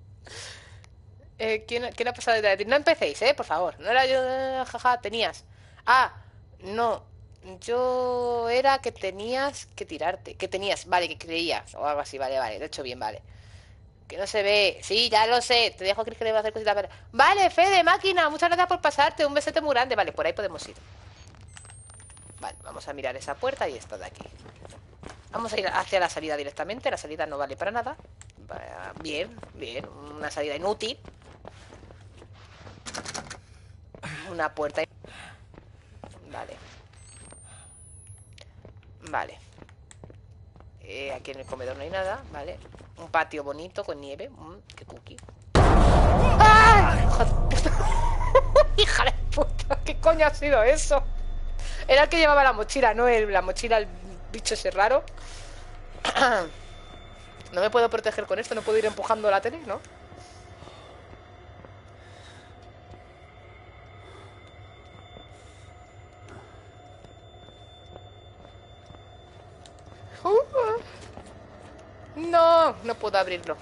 ¿Quién ha pasado detrás de ti? No empecéis, por favor. No era yo, jaja, tenías. Ah, no. Yo era que tenías que tirarte. Que tenías, vale, que creías. O algo así, vale, vale. Lo he hecho bien, vale. Que no se ve. Sí, ya lo sé. Te dejo que le va a hacer cositas. Vale, Fede, máquina. Muchas gracias por pasarte. Un besete muy grande. Vale, por ahí podemos ir. Vale, vamos a mirar esa puerta y esta de aquí. Vamos a ir hacia la salida directamente. La salida no vale para nada. Bien, bien. Una salida inútil. Una puerta. Vale. Vale. Aquí en el comedor no hay nada, ¿vale? Un patio bonito con nieve. Qué cookie. ¡Ah! ¡Hija de puta! ¿Qué coño ha sido eso? Era el que llevaba la mochila, no la mochila, el bicho ese raro. No me puedo proteger con esto, no puedo ir empujando la tele, ¿no? No, no puedo abrirlo.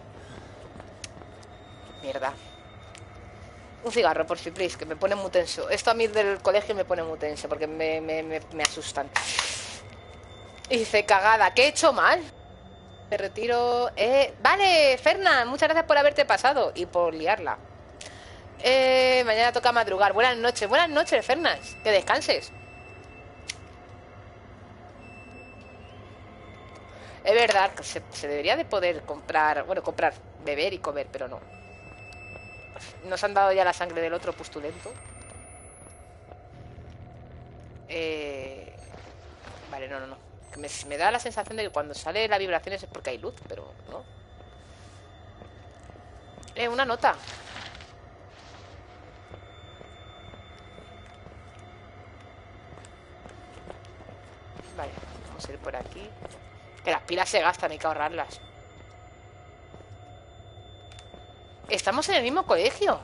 Mierda. Un cigarro, por si, please, que me pone muy tenso. Esto a mí del colegio me pone muy tenso porque me asustan. Y dice, cagada, ¿qué he hecho mal? Me retiro. Vale, Fernan, muchas gracias por haberte pasado y por liarla. Mañana toca madrugar. Buenas noches, Fernan. Que descanses. Es verdad que se debería de poder comprar, bueno, beber y comer, pero no. Nos han dado ya la sangre del otro pustulento. Vale, no. Me da la sensación de que cuando sale la vibración es porque hay luz, pero no. Una nota. Vale, vamos a ir por aquí. Que las pilas se gastan, hay que ahorrarlas. Estamos en el mismo colegio.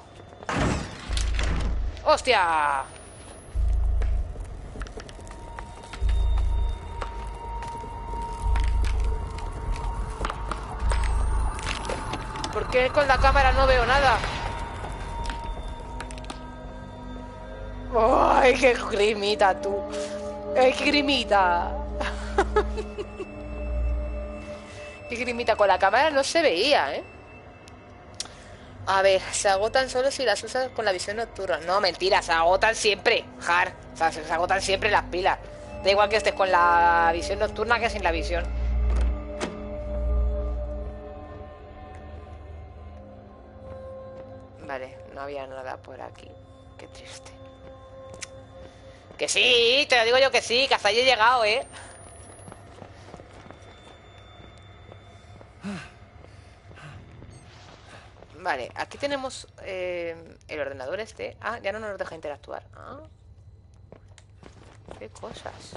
¡Hostia! ¿Por qué con la cámara no veo nada? ¡Ay, qué grimita tú! ¡Ay, qué grimita! ¡Qué grimita! Con la cámara no se veía, ¿eh? A ver, se agotan solo si las usas con la visión nocturna. No, mentira, se agotan siempre, Jar. O sea, se agotan siempre las pilas. Da igual que estés con la visión nocturna que sin la visión. Vale, no había nada por aquí. Qué triste. Que sí, te lo digo yo que sí, que hasta ahí he llegado, ¿eh? Vale, aquí tenemos el ordenador este. Ah, ya no nos deja interactuar. Ah, qué cosas.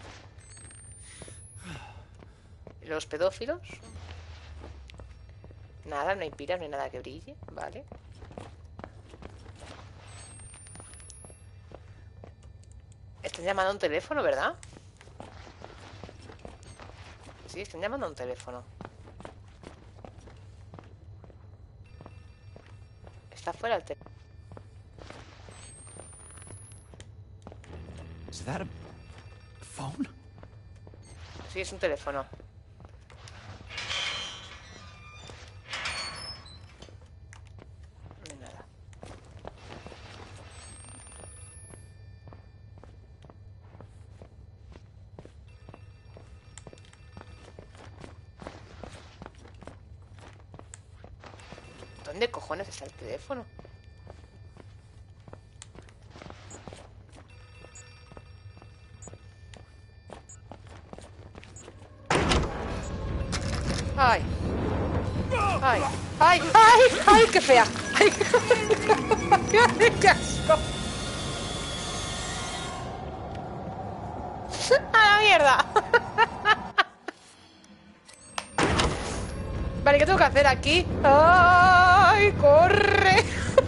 Los pedófilos. Nada, no hay pilas, no hay nada que brille. Vale. Están llamando a un teléfono, ¿verdad? Sí, están llamando a un teléfono. Está fuera el teléfono. Is that a phone? Sí, es un teléfono. No hay nada. ¿Dónde cojones está el teléfono? Ay. Ay. Ay, ay, ay, qué fea. Ay, qué asco. A la mierda. Vale, ¿qué tengo que hacer aquí? ¡Ay, corre!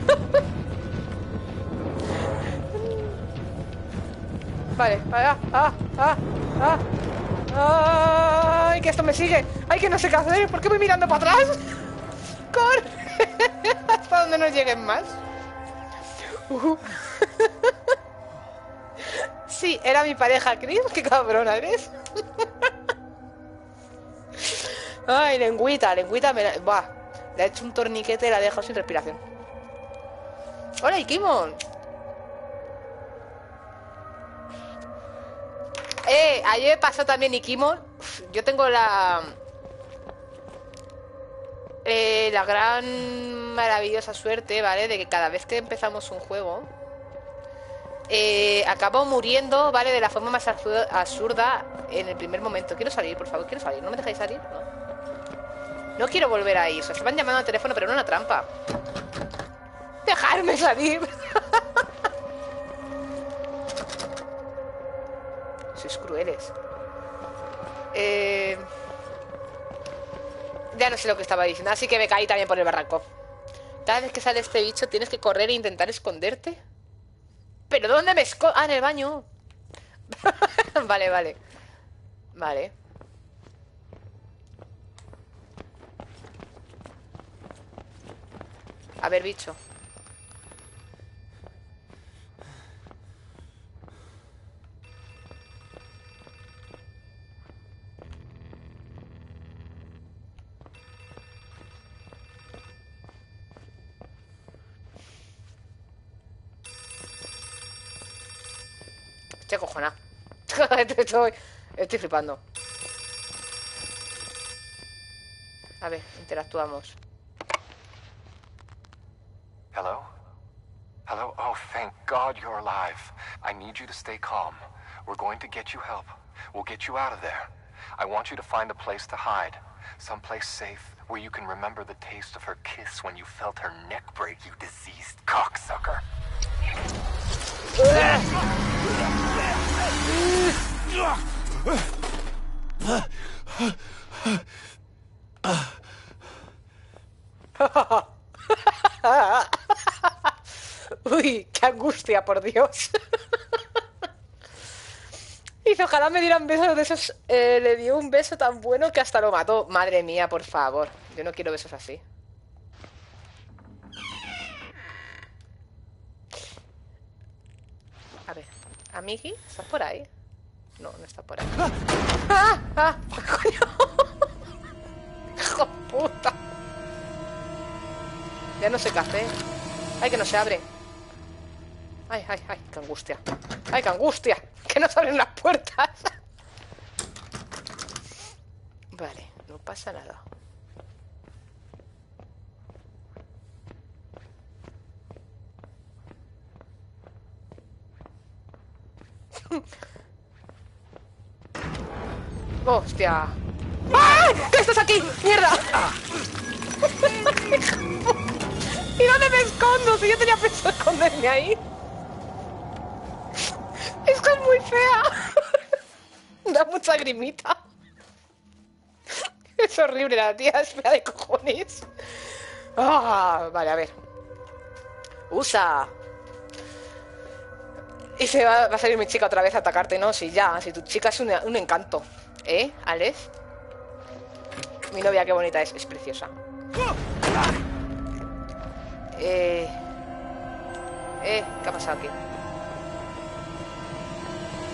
Vale, ¡ay, que esto me sigue! ¡Ay, que no sé qué hacer! ¿Por qué voy mirando para atrás? ¡Corre! Hasta donde no lleguen más. Sí, era mi pareja, Chris. ¡Qué cabrona eres! Ay, lengüita me la... Buah, le ha hecho un torniquete y la ha dejado sin respiración. ¡Hola, Ikimon! Ayer me pasó también Ikimon. Yo tengo la gran maravillosa suerte, ¿vale? De que cada vez que empezamos un juego acabo muriendo, ¿vale? De la forma más absurda en el primer momento. Quiero salir, por favor, quiero salir. ¿No me dejáis salir? No quiero volver ahí. O sea, se van llamando al teléfono, pero no una trampa. ¡Dejarme salir! Sois crueles. Ya no sé lo que estaba diciendo, así que me caí también por el barranco. Cada vez que sale este bicho tienes que correr e intentar esconderte. ¿Pero dónde me escondo? Ah, en el baño. Vale, vale. Vale. A ver, bicho. Estoy acojonada. Estoy flipando. A ver, interactuamos. Hello? Hello? Oh, thank God you're alive. I need you to stay calm. We're going to get you help. We'll get you out of there. I want you to find a place to hide. Someplace safe where you can remember the taste of her kiss when you felt her neck break, you diseased cocksucker. Uy, qué angustia, por Dios. Dice, ojalá me dieran besos de esos. Le dio un beso tan bueno que hasta lo mató. Madre mía, por favor. Yo no quiero besos así. A ver, amigui, ¿estás por ahí? No, no está por ahí. ¡Ah! ¡Ah! ¡Coño! ¡Hijo puta! Ya no sé qué hacer. ¡Ay, que no se abre! ¡Ay, ay, ay! ¡Qué angustia! ¡Ay, qué angustia! ¡Que no se abren las puertas! Vale, no pasa nada. ¡Hostia! ¡Ay! ¡Que estás aquí! ¡Mierda! ¿Y dónde me escondo? Si yo tenía pensado esconderme ahí. Es que es muy fea. Da mucha grimita. Es horrible la tía, es fea de cojones. Ah, vale, a ver. Usa. Y se va a salir mi chica otra vez a atacarte, ¿no? Si ya, si tu chica es un encanto. ¿Eh, Alex? Mi novia, qué bonita es preciosa. ¿Qué ha pasado aquí?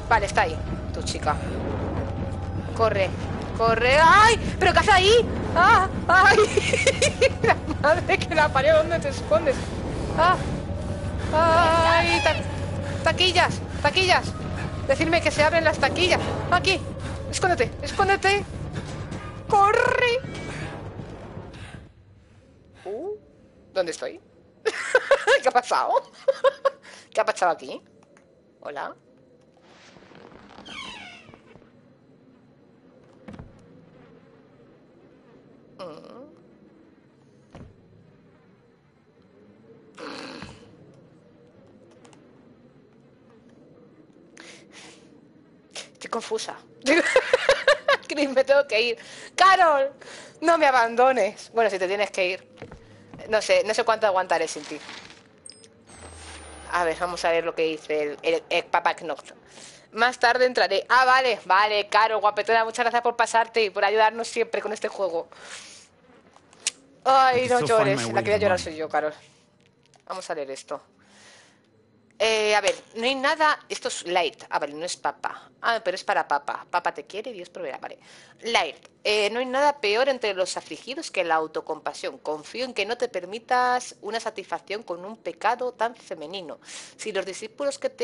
Vale, está ahí, tu chica. Corre, corre. ¡Ay! ¿Pero qué haces ahí? ¡Ah! ¡Ay! La madre que la parió, ¿dónde te escondes? ¡Ah! ¡Ay! Taquillas, taquillas. Decidme que se abren las taquillas. Aquí. Escóndete, escóndete. ¡Corre! ¿Dónde estoy? ¿Qué ha pasado? ¿Qué ha pasado aquí? Hola. Estoy confusa. Chris, me tengo que ir. ¡Carol! No me abandones. Bueno, si te tienes que ir. No sé cuánto aguantaré sin ti. A ver, vamos a ver lo que dice el Papa Knock. Más tarde entraré. Ah, vale, vale, Carol, guapetona, muchas gracias por pasarte y por ayudarnos siempre con este juego. Ay, no llores. La que voy a llorar soy yo, Carol. Vamos a leer esto. A ver, no hay nada. Esto es Light. Ah, vale, no es Papa. Ah, pero es para Papa. Papa te quiere y Dios proveerá. Vale. Light. No hay nada peor entre los afligidos que la autocompasión. Confío en que no te permitas una satisfacción con un pecado tan femenino. Si los discípulos que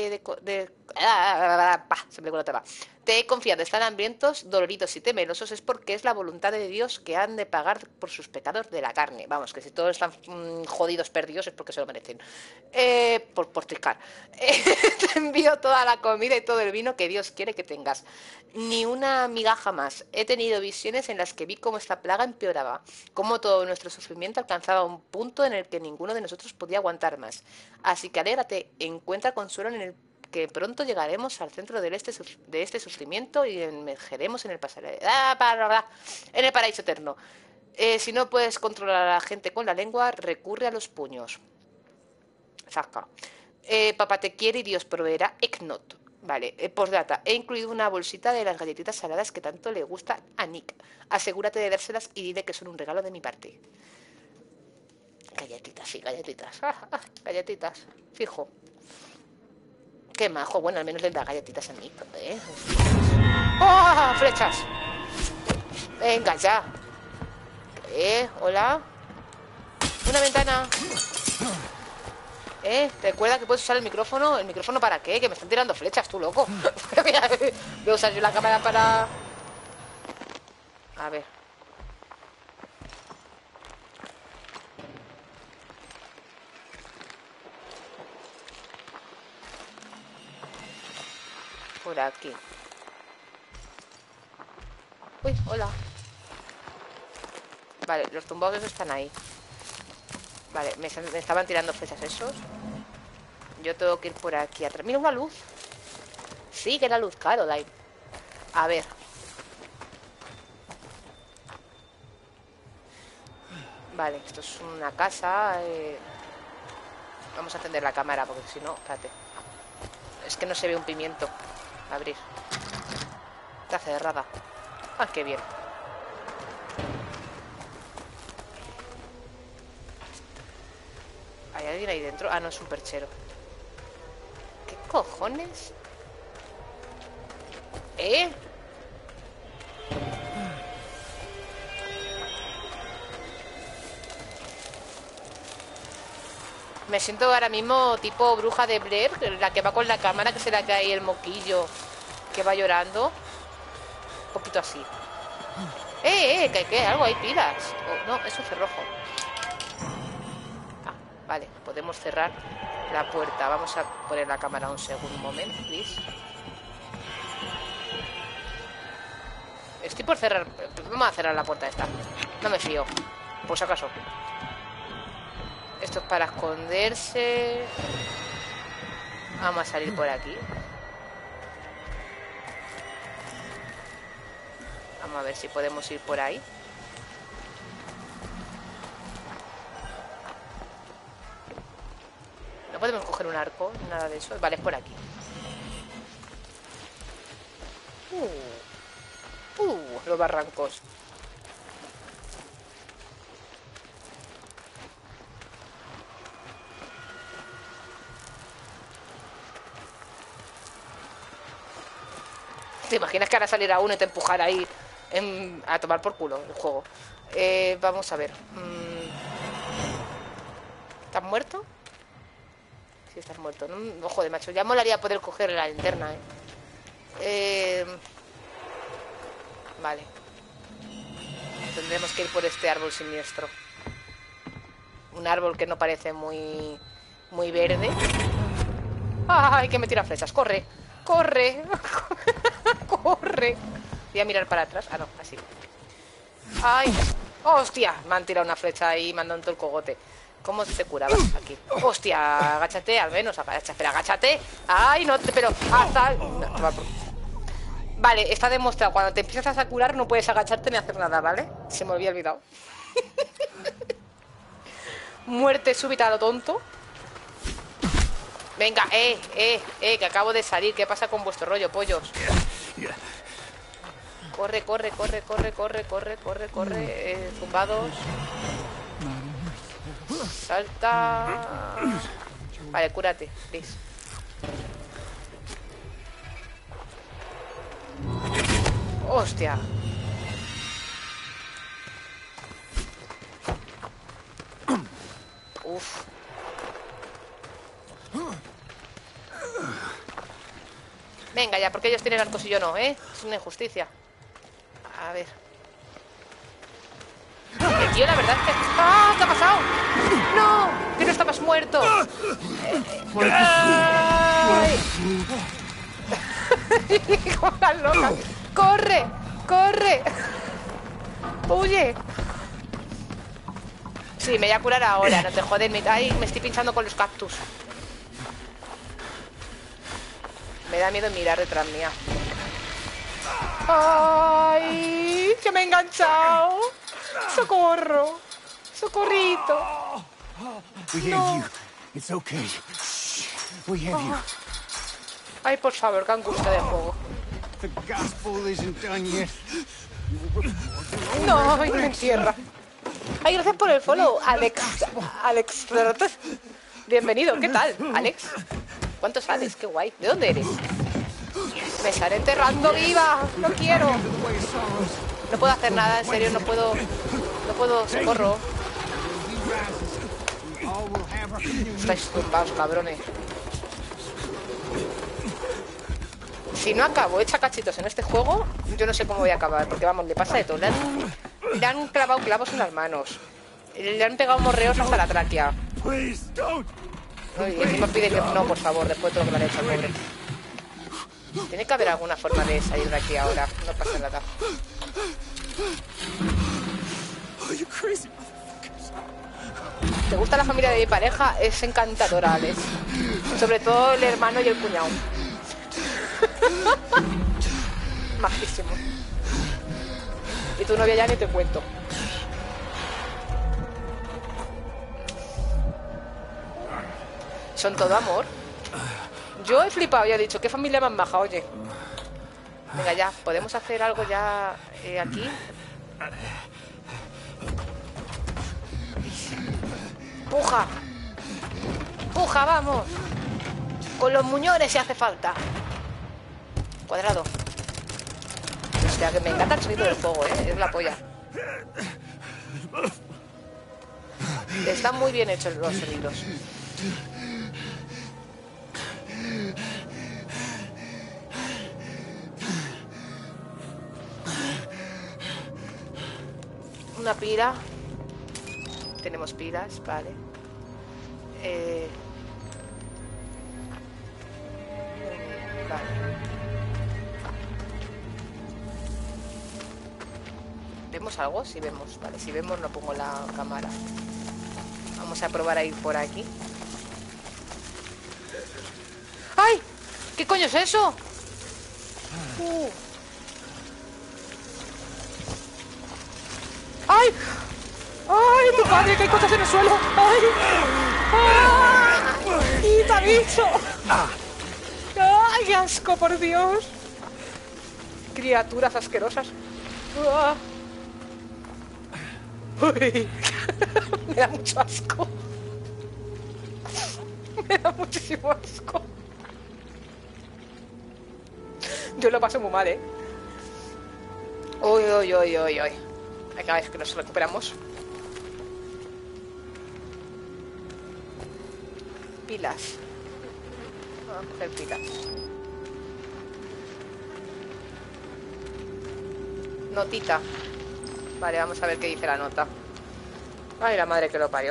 se me va. Te he confiado, están hambrientos, doloridos y temerosos, es porque es la voluntad de Dios que han de pagar por sus pecados de la carne. Vamos, que si todos están jodidos, perdidos, es porque se lo merecen. Por triscar. Te envío toda la comida y todo el vino que Dios quiere que tengas. Ni una migaja más. He tenido visiones en las que vi cómo esta plaga empeoraba, cómo todo nuestro sufrimiento alcanzaba un punto en el que ninguno de nosotros podía aguantar más. Así que alégrate, encuentra consuelo en el que pronto llegaremos al centro de este sufrimiento y emergeremos en el paraíso eterno. Si no puedes controlar a la gente con la lengua, recurre a los puños. Saca. Papá te quiere y Dios proveerá. Eknot. Vale, postdata. He incluido una bolsita de las galletitas saladas que tanto le gusta a Nick. Asegúrate de dárselas y dile que son un regalo de mi parte. Galletitas, sí, galletitas. Galletitas, fijo. Qué majo. Bueno, al menos le da galletitas a Nick, ¿eh? ¡Oh! ¡Flechas! Venga, ya. Hola. Una ventana. Recuerda que puedes usar el micrófono. ¿El micrófono para qué? Que me están tirando flechas, tú loco. Voy a usar yo la cámara para... A ver. Por aquí. Uy, hola. Vale, los tumbados esos están ahí. Vale, me estaban tirando flechas esos. Yo tengo que ir por aquí atrás. Mira, una luz. Sí, que la luz, Caroline. A ver. Vale, esto es una casa. Vamos a encender la cámara porque si no, espérate. Es que no se ve un pimiento. Abrir. Está cerrada. Ah, qué bien. ¿Hay alguien ahí dentro? Ah, no, es un perchero. ¿Qué cojones? Me siento ahora mismo tipo bruja de Blair, la que va con la cámara, que se le cae el moquillo, que va llorando. Un poquito así. ¿Qué? Algo hay, pilas. Oh, no, es un cerrojo. Ah, vale, podemos cerrar la puerta. Vamos a poner la cámara un segundo, un momento, please. Estoy por cerrar. Vamos a cerrar la puerta esta. No me fío, por si acaso. Esto es para esconderse. Vamos a salir por aquí. Vamos a ver si podemos ir por ahí. No podemos coger un arco, nada de eso. Vale, es por aquí. Los barrancos. ¿Te imaginas que ahora saliera uno y te empujara ahí a tomar por culo el juego? Vamos a ver. ¿Estás muerto? Sí, estás muerto. No, joder, macho. Ya molaría poder coger la linterna, Vale. Tendremos que ir por este árbol siniestro. Un árbol que no parece muy verde. ¡Ay, que me tira flechas! ¡Corre! ¡Corre! ¡Corre! Voy a mirar para atrás. Ah, no, así. ¡Ay! ¡Hostia! Me han tirado una flecha ahí y me han dado todo el cogote. ¿Cómo se curaba aquí? ¡Hostia! Agáchate, al menos. Espera, agáchate. ¡Ay, no! Pero hasta... Vale, está demostrado. Cuando te empiezas a curar no puedes agacharte ni hacer nada, ¿vale? Se me había olvidado. Muerte súbita a lo tonto. Venga, que acabo de salir. ¿Qué pasa con vuestro rollo, pollos? Corre, corre, corre, corre, corre, corre, corre, corre. Zumbados. Salta. Vale, cúrate, please. Hostia. Uf. Venga ya, porque ellos tienen arcos y yo no, ¿eh? Es una injusticia. A ver. El tío, la verdad es que... ¡Ah! ¿Qué ha pasado? ¡No! ¡Que no estabas muerto! ¡Ay! ¡Como las locas! ¡Corre! ¡Corre! ¡Huye! Sí, me voy a curar ahora, no te jodes. Ay, me estoy pinchando con los cactus. Me da miedo mirar detrás mía. ¡Ay! ¡Que me he enganchado! ¡Socorro! ¡Socorrito! We have you. It's okay. We have you. Ay, por favor, qué angustia de juego. The gospel isn't done yet. No, ay, me encierra. Ay, gracias por el follow, Alex. Bienvenido, ¿qué tal, Alex? ¿Cuántos sales? Qué guay. ¿De dónde eres? Me estaré enterrando viva. No quiero. No puedo hacer nada, en serio, no puedo. No puedo, socorro. Estáis tumbados, cabrones. Si no acabo hecha cachitos en este juego, yo no sé cómo voy a acabar, porque vamos, le pasa de todo. Le han clavado clavos en las manos. Le han pegado morreos hasta la tráquea. Y encima pide que no, por favor, después de todo lo que le han hecho al pobre. Tiene que haber alguna forma de salir de aquí ahora. No pasa nada. ¿Te gusta la familia de mi pareja? Es encantadora, Alex. Sobre todo el hermano y el cuñado. Majísimo. Y tu novia ya ni te cuento. Son todo amor. Yo he flipado, ya he dicho, qué familia más maja, oye. Venga ya, ¿podemos hacer algo ya aquí? ¡Puja! ¡Puja, vamos! Con los muñones si hace falta. Cuadrado. Hostia, que me encanta el sonido del juego, es la polla. Están muy bien hechos los sonidos. Una pila. Tenemos pilas, vale. Vale. ¿Vemos algo? Si vemos, vale. Si vemos no pongo la cámara. Vamos a probar a ir por aquí. ¡Ay! ¿Qué coño es eso? ¡Ay! ¡Ay, tu padre! ¡Que hay cosas en el suelo! ¡Ay! ¡Ay! ¡Quita, bicho! ¡Ay, qué asco, por Dios! Criaturas asquerosas. ¡Uy! Me da mucho asco. Me da muchísimo asco. Yo lo paso muy mal, ¿eh? Uy, uy, uy, uy, uy. Cada vez que nos recuperamos. Pilas. Vamos a coger pilas. Notita. Vale, vamos a ver qué dice la nota. Ay, la madre que lo parió.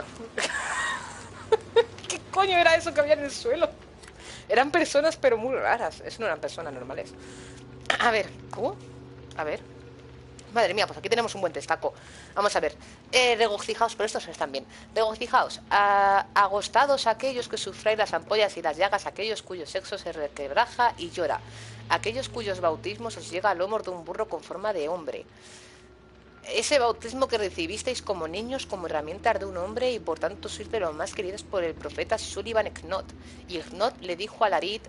¿Qué coño era eso que había en el suelo? Eran personas, pero muy raras. Eso no eran personas normales. A ver. A ver. Madre mía, pues aquí tenemos un buen testaco. Vamos a ver. Regocijaos, pero estos están bien. Regocijaos. Agostados aquellos que sufráis las ampollas y las llagas, aquellos cuyo sexo se requebraja y llora. Aquellos cuyos bautismos os llega al lomo de un burro con forma de hombre. Ese bautismo que recibisteis como niños, como herramientas de un hombre, y por tanto sois de los más queridos por el profeta Sullivan Knot. Y Knot le dijo a Lair,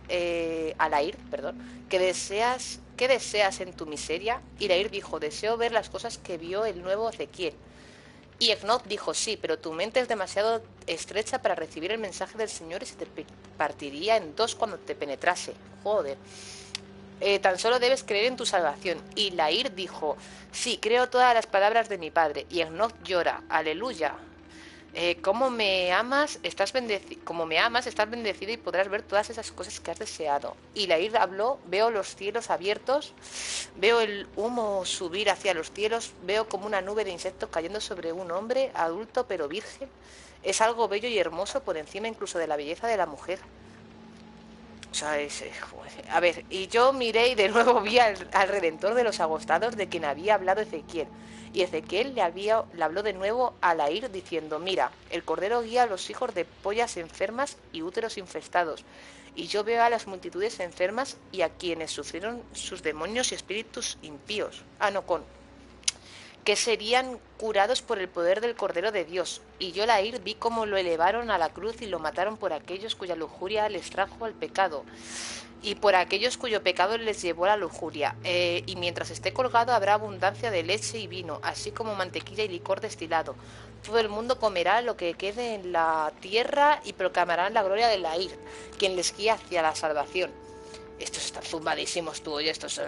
¿qué deseas en tu miseria? Y Lair dijo, deseo ver las cosas que vio el nuevo Ezequiel. Y Knot dijo, sí, pero tu mente es demasiado estrecha para recibir el mensaje del Señor y se te partiría en dos cuando te penetrase. Joder. Tan solo debes creer en tu salvación. Y Lair dijo, sí, creo todas las palabras de mi padre. Y Enoch llora, aleluya. Como me amas, estás bendecido y podrás ver todas esas cosas que has deseado. Y Lair habló, veo los cielos abiertos, veo el humo subir hacia los cielos, veo como una nube de insectos cayendo sobre un hombre, adulto pero virgen. Es algo bello y hermoso por encima incluso de la belleza de la mujer. O sea, joder. A ver, y yo miré y de nuevo vi al Redentor de los agostados de quien había hablado Ezequiel. Y Ezequiel le habló de nuevo a Lair diciendo, mira, el cordero guía a los hijos de pollas enfermas y úteros infestados. Y yo veo a las multitudes enfermas y a quienes sufrieron sus demonios y espíritus impíos. Que serían curados por el poder del Cordero de Dios. Y yo, Lair, vi cómo lo elevaron a la cruz y lo mataron por aquellos cuya lujuria les trajo al pecado, y por aquellos cuyo pecado les llevó a la lujuria. Y mientras esté colgado habrá abundancia de leche y vino, así como mantequilla y licor destilado. Todo el mundo comerá lo que quede en la tierra y proclamarán la gloria de Lair, quien les guía hacia la salvación. Estos están zumbadísimos, tú, oye, estos...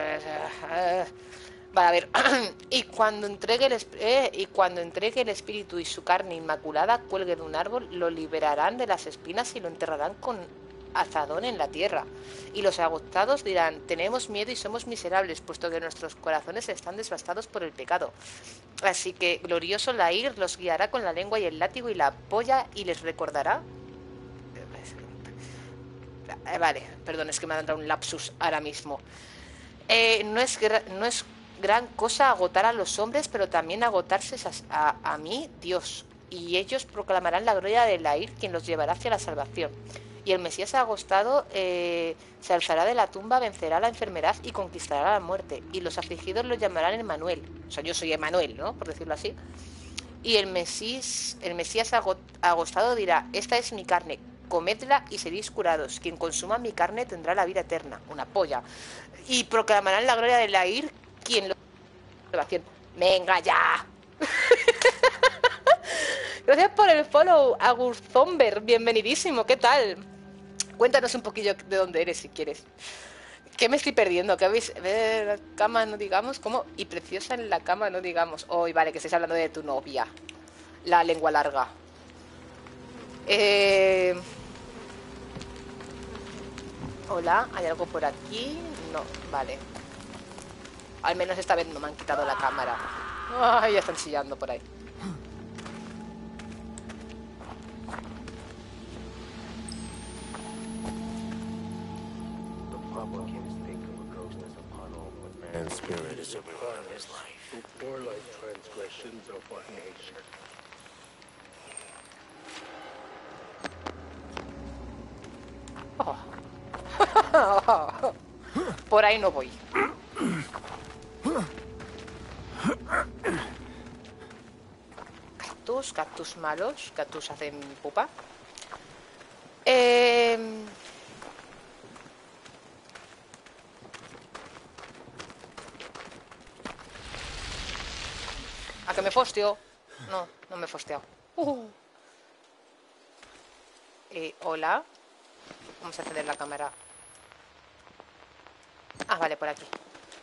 Vale, a ver, y cuando entregue el espíritu y su carne inmaculada cuelgue de un árbol, lo liberarán de las espinas y lo enterrarán con azadón en la tierra. Y los agotados dirán, tenemos miedo y somos miserables, puesto que nuestros corazones están devastados por el pecado. Así que glorioso Lair los guiará con la lengua y el látigo y la polla y les recordará. Vale, perdón, es que me ha dado un lapsus ahora mismo. No es gran cosa agotar a los hombres, pero también agotarse a mí, Dios. Y ellos proclamarán la gloria de Lair, quien los llevará hacia la salvación. Y el Mesías agostado se alzará de la tumba, vencerá la enfermedad y conquistará la muerte. Y los afligidos lo llamarán Emmanuel. O sea, yo soy Emmanuel, ¿no? Por decirlo así. Y el Mesías agostado dirá, esta es mi carne, comedla y seréis curados. Quien consuma mi carne tendrá la vida eterna. Una polla. Y proclamarán la gloria de Lair, quien lo... Venga ya. Gracias por el follow, Agustomber, bienvenidísimo, ¿qué tal? Cuéntanos un poquillo de dónde eres si quieres. ¿Qué me estoy perdiendo? ¿Qué habéis? La cama no digamos, ¿cómo? Y preciosa en la cama no digamos. Hoy vale, que estáis hablando de tu novia. La lengua larga. Hola, ¿hay algo por aquí? No, vale. Al menos esta vez no me han quitado la cámara. Ay, ya están chillando por ahí. Man's spirit is a part of his life. Or like transgressions of our nature. Oh. Por ahí no voy. Cactus malos. Cactus hacen pupa. ¿A que me fosteo? No, no me he fosteado. Hola. Vamos a encender la cámara. Ah, vale, por aquí.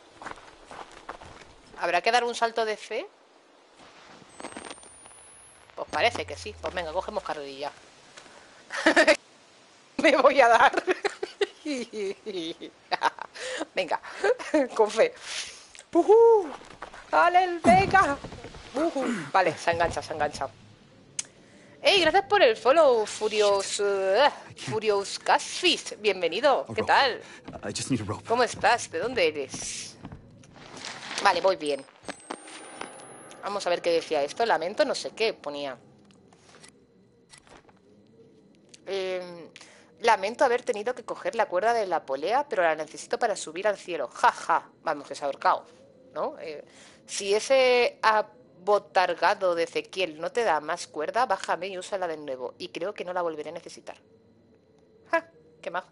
¿Habrá que dar un salto de fe? Pues parece que sí. Pues venga, cogemos carrerilla. Me voy a dar. Venga, con fe. Dale, venga. Vale, se engancha, se engancha. ¡Ey! Gracias por el follow, Furious Catfish. Bienvenido. ¿Qué tal? ¿Cómo estás? ¿De dónde eres? Vale, voy bien. Vamos a ver qué decía esto. Lamento no sé qué ponía. Lamento haber tenido que coger la cuerda de la polea, pero la necesito para subir al cielo. Ja, ja. Vamos, que se ha ahorcado, ¿no? Si ese abotargado de Ezequiel no te da más cuerda, bájame y úsala de nuevo. Y creo que no la volveré a necesitar. ¡Ja! ¡Qué majo!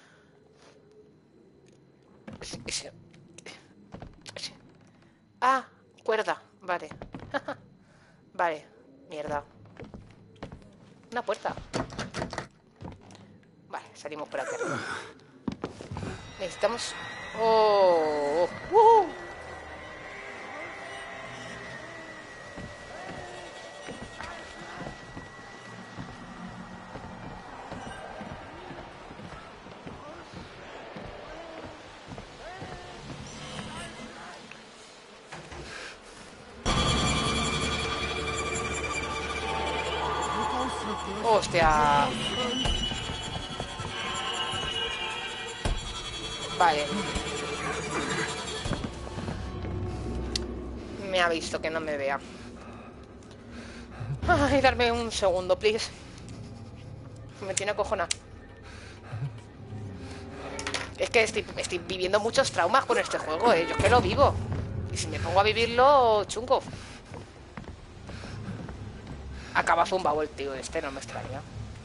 Ah, cuerda. Vale. Vale. Mierda. Una puerta. Vale, salimos por aquí arriba. Necesitamos... ¡Oh! ¡Hostia! Vale. Me ha visto, que no me vea. Ay, darme un segundo, please. Me tiene acojonada. Es que estoy viviendo muchos traumas con este juego, Yo que lo vivo. Y si me pongo a vivirlo, chungo. Acaba zumbado el tío este, no me extraña.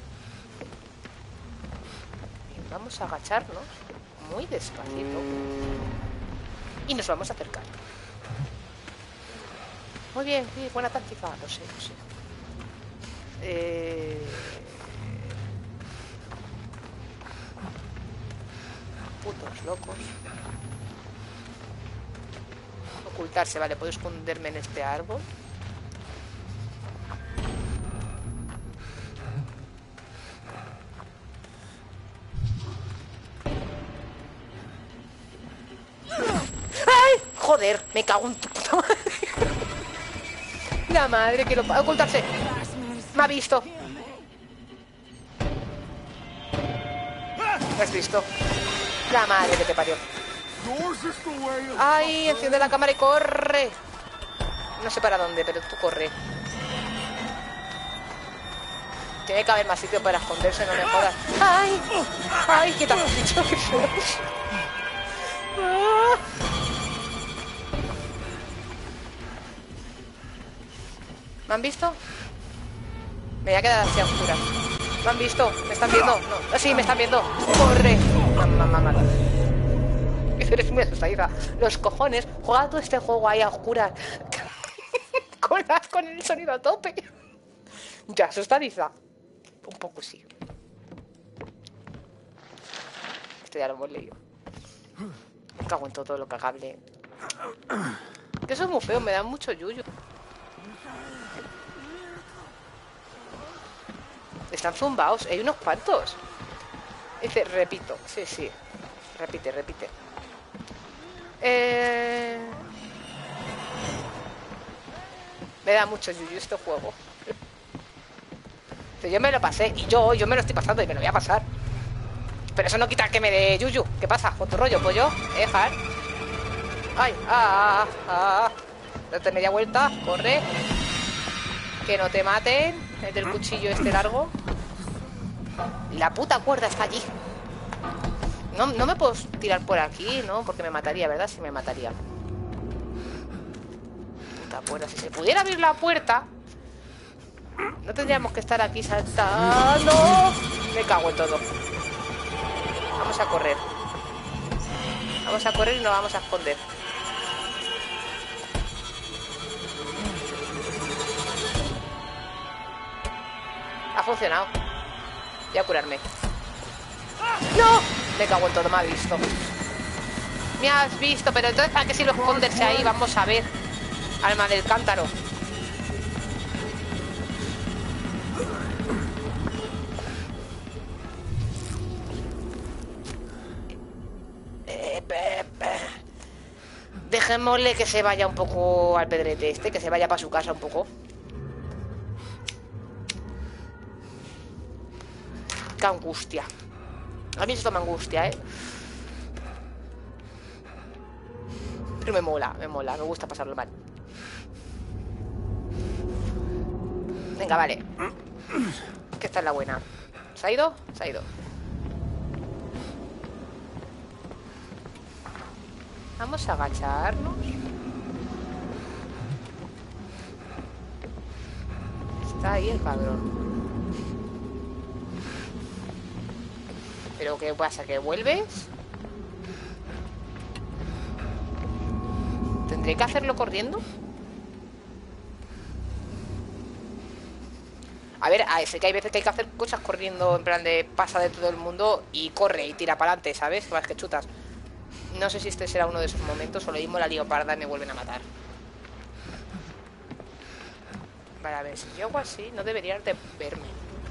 Bien, vamos a agacharnos muy despacito. Y nos vamos a acercar. Muy bien, sí, buena táctica. No sé. Putos locos. Ocultarse, vale, puedo esconderme en este árbol. ¡Ay! Joder, me cago en tu puta madre. La madre que lo... Ocultarse. Me ha visto. ¿Me has visto? La madre que te parió. Ay, enciende la cámara y corre. No sé para dónde, pero tú corre. Tiene que haber más sitio para esconderse, no me jodas. Ay, ay, ¿qué te has dicho? Qué feo. ¿Me han visto? Me voy a quedar así a oscuras. ¿Me han visto? ¿Me están viendo? No. Sí, me están viendo. ¡Corre! Mamá. Eres muy asustadiza. Los cojones. Juega todo este juego ahí a oscuras. con el sonido a tope. Ya, asustadiza. Un poco sí. Esto ya lo hemos leído. Me cago en todo lo cagable. Que eso es muy feo, me da mucho yuyu. Están zumbados, hay unos cuantos. Dice, repito, sí. Repite. Me da mucho yuyu este juego. Yo me lo pasé y yo me lo estoy pasando y me lo voy a pasar. Pero eso no quita que me dé yuyu. ¿Qué pasa con tu rollo, pollo? Jar. Ay, date media vuelta, corre. Que no te maten. Es del cuchillo este largo. Y la puta cuerda está allí. No me puedo tirar por aquí, ¿no? Porque me mataría, ¿verdad? Sí me mataría. Puta puerta. Si se pudiera abrir la puerta, no tendríamos que estar aquí saltando. Me cago en todo. Vamos a correr. Vamos a correr y nos vamos a esconder. Ha funcionado. Voy a curarme. ¡No! Me cago en todo, me ha visto. Me has visto, pero entonces ¿para qué sirve esconderse ahí? Vamos a ver. Alma del cántaro. Dejémosle que se vaya un poco al pedrete este, que se vaya para su casa un poco. Qué angustia. A mí esto me angustia, ¿eh? Pero me mola, me gusta pasarlo mal. Venga, vale. Que esta es la buena. ¿Se ha ido? Se ha ido. Vamos a agacharnos. Está ahí el cabrón. ¿Pero qué pasa? ¿Que vuelves? ¿Tendré que hacerlo corriendo? A ver, sé que hay veces que hay que hacer cosas corriendo, en plan de pasa de todo el mundo y corre y tira para adelante, ¿sabes? Que vas que chutas. No sé si este será uno de esos momentos o lo mismo la lío parda y me vuelven a matar. Vale, a ver, si yo hago así, no deberías de verme.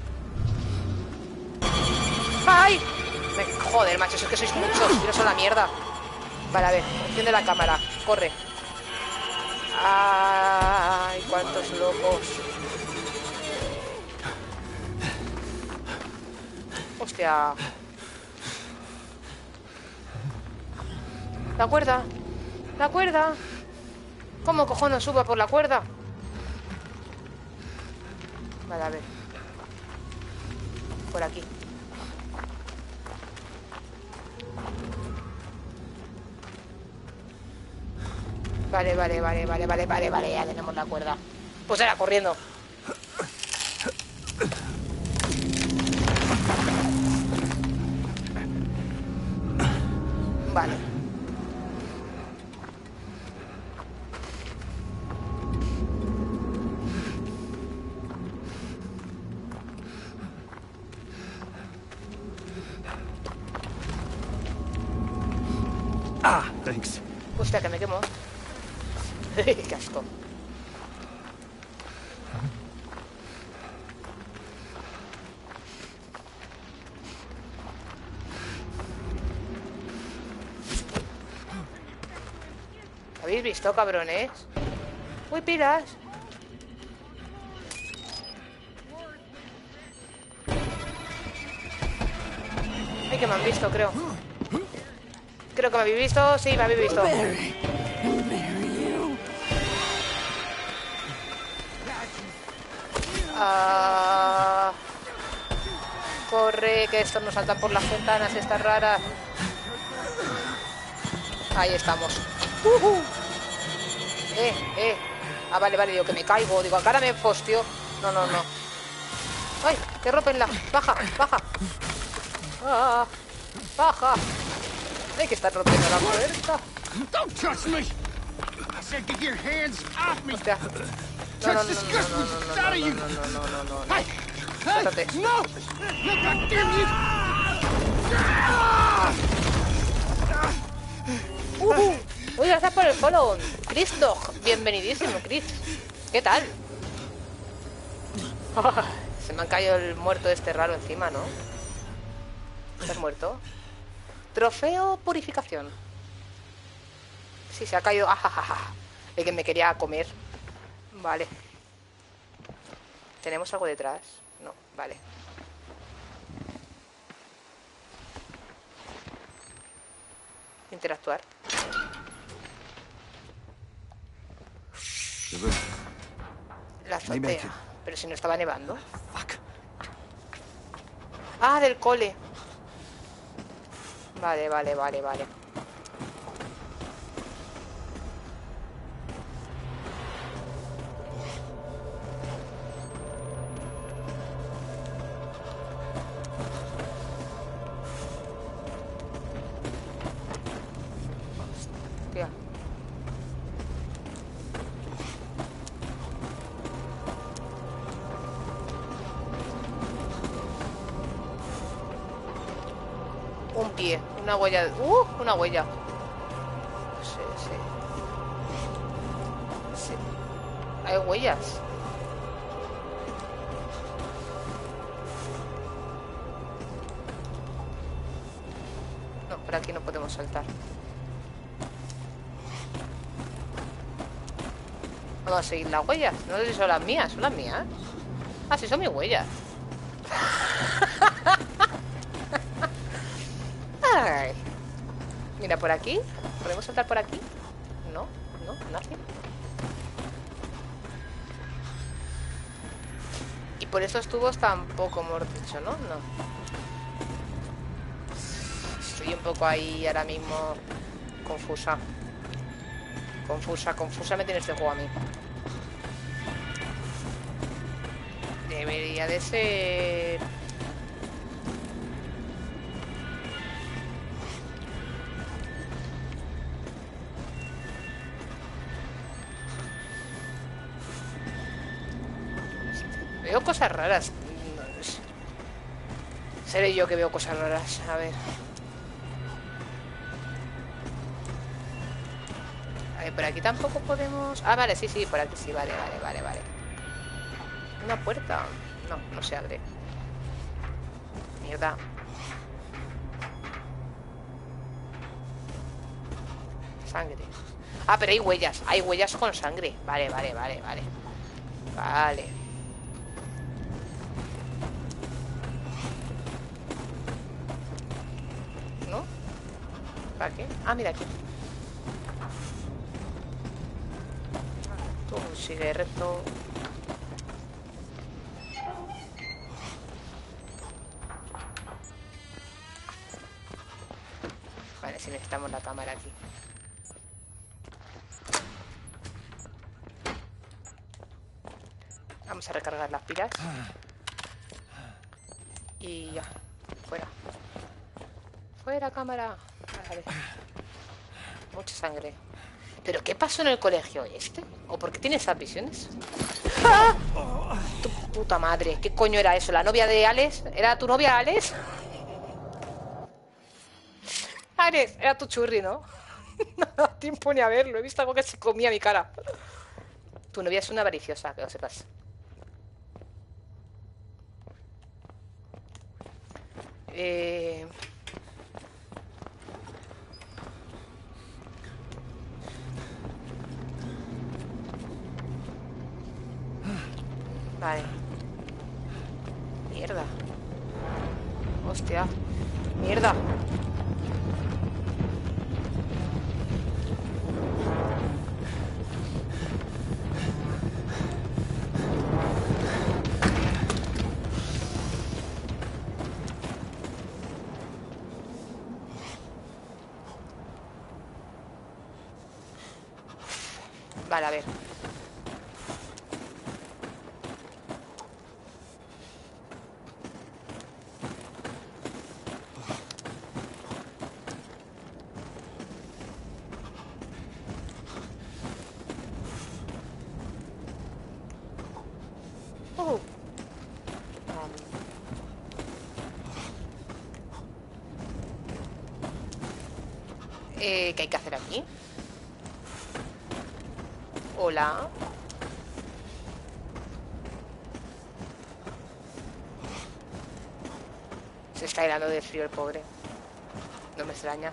¡Ay! Joder, macho, es que sois muchos, tiros a la mierda. Vale, a ver, enciende la cámara, corre. ¡Ay! ¡Cuántos locos! ¡Hostia! ¡La cuerda! ¡La cuerda! ¿Cómo cojones suba por la cuerda? Vale, a ver. Por aquí. Vale, ya tenemos la cuerda. Pues era corriendo. Vale. Ah, thanks. Hostia, que me quemo. Qué asco. ¿Habéis visto, cabrones? Uy, pilas. Ay, que me han visto, creo. Creo que me habéis visto. Sí, me habéis visto. Corre, que estos nos saltan por las ventanas estas raras. Ahí estamos. Ah, vale, digo que me caigo. Digo, acá ahora me postio. No. Ay, que rompenla. Baja. Baja. Hay que estar rompiendo la puerta. Don't touch me! I said get your hands off me! Hostia. No. Hey! Suéltate. No! No, goddamn you! Uy, gracias por el follow. Cristo, bienvenidísimo, Chris. ¿Qué tal? Se me ha caído el muerto este raro encima, ¿no? ¿Estás muerto? Trofeo purificación. Sí, se ha caído. El que me quería comer. Vale. ¿Tenemos algo detrás? No, vale. Interactuar. La azotea. Pero si no estaba nevando. Ah, del cole. Vale. Hostia. Un pie, una huella. Una huella. Sí, sí. Sí. Hay huellas. No, por aquí no podemos saltar. Vamos a seguir las huellas. No sé si son las mías. ¿Son las mías? Ah, sí, son mis huellas. Ay. Mira, por aquí. ¿Podemos saltar por aquí? No, no, nadie. Y por esos tubos tampoco hemos dicho, ¿no? No. Estoy un poco ahí ahora mismo confusa. Confusa me tiene este juego a mí. Debería de ser... Veo cosas raras. Seré yo que veo cosas raras. A ver. A ver, por aquí tampoco podemos... Ah, vale, sí, por aquí sí. Vale. Una puerta. No, no se abre. Mierda. Sangre. Ah, pero hay huellas. Hay huellas con sangre. Vale. Vale. ¿No? ¿Para qué? Ah, mira aquí. Tú sigue recto. Vale, si necesitamos la cámara aquí. Vamos a recargar las pilas. Y ya. Fuera. Fuera, cámara. Vale. Mucha sangre. ¿Pero qué pasó en el colegio este? ¿O por qué tiene esas visiones? ¡Ah! Tu puta madre. ¿Qué coño era eso? ¿La novia de Alex? ¿Era tu novia, Alex? Alex, era tu churri, ¿no? No me da tiempo ni a verlo. He visto algo que se comía mi cara. Tu novia es una avariciosa, que lo sepas. Vale. Mierda. Hostia. Mierda. Vale, a ver. ¿Qué hay que hacer aquí? Hola. Se está helando de frío el pobre. No me extraña.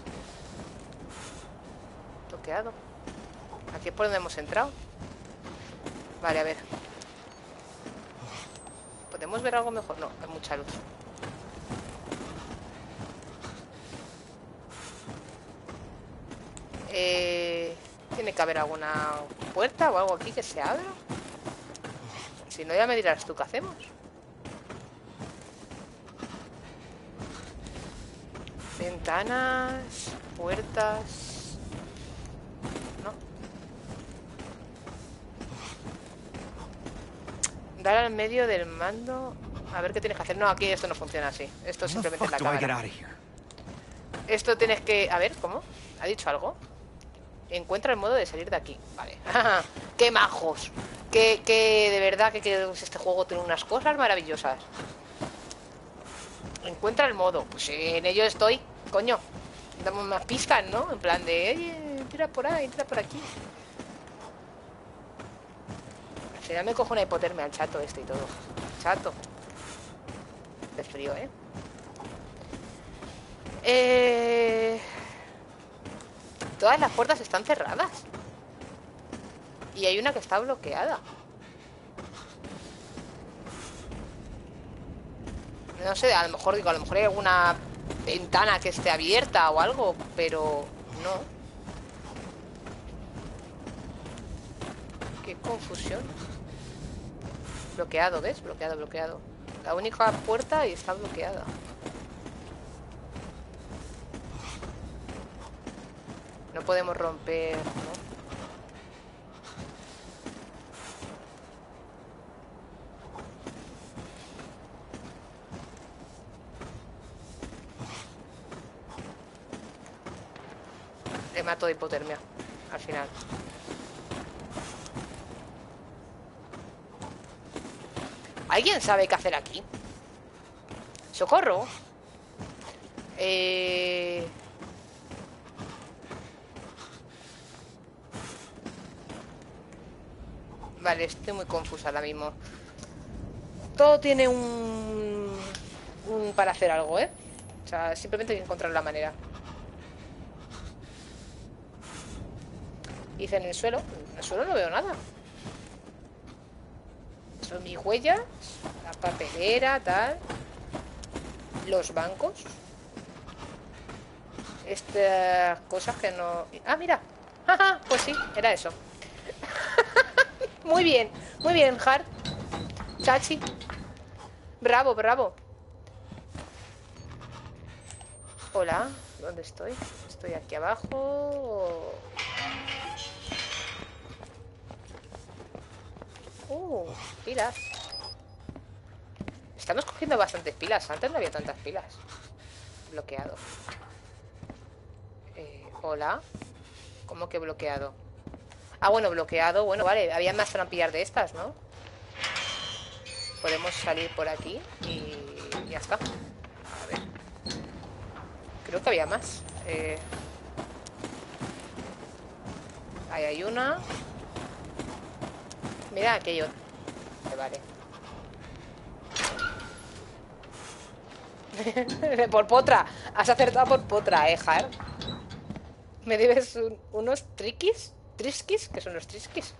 Toqueado. Aquí es por donde hemos entrado. Vale, a ver. ¿Podemos ver algo mejor? No, hay mucha luz. Tiene que haber alguna puerta o algo aquí que se abra. Si no, ya me dirás tú qué hacemos. Ventanas, puertas. No. Dar al medio del mando. A ver qué tienes que hacer. No, aquí esto no funciona así. Esto simplemente es la cámara. Esto tienes que... A ver, ¿cómo? ¿Ha dicho algo? Encuentra el modo de salir de aquí. Vale. ¡Qué majos! Que de verdad que este juego tiene unas cosas maravillosas. Encuentra el modo. Pues en ello estoy. Coño. Damos más pistas, ¿no? En plan de... Oye, tira por ahí, tira por aquí. Al final me cojo una hipotermia al chato este y todo. Chato. De frío, ¿eh? Todas las puertas están cerradas. Y hay una que está bloqueada. No sé, a lo mejor digo, a lo mejor hay alguna ventana que esté abierta o algo, pero no. Qué confusión. Bloqueado, ¿ves? Bloqueado, bloqueado. La única puerta y está bloqueada. No podemos romper, ¿no? Le mato de hipotermia al final. ¿Alguien sabe qué hacer aquí? ¡Socorro! Vale, estoy muy confusa ahora mismo. Todo tiene un para hacer algo, ¿eh? O sea, simplemente hay que encontrar la manera. Hice en el suelo. En el suelo no veo nada. Son mis huellas. La papelera, tal. Los bancos. Estas cosas que no... Ah, mira. Pues sí, era eso. Muy bien, Har. Chachi. Bravo, bravo. Hola, ¿dónde estoy? Estoy aquí abajo. Pilas. Estamos cogiendo bastantes pilas. Antes no había tantas pilas. Bloqueado. Hola. ¿Cómo que bloqueado? Ah, bueno, bloqueado. Bueno, vale. Había más trampillas de estas, ¿no? Podemos salir por aquí y ya está. A ver. Creo que había más. Ahí hay una. Mira aquello. Vale. Por potra. Has acertado por potra, Har. ¿Me debes unos triquis? ¿Trisquis? ¿Qué son los trisquis?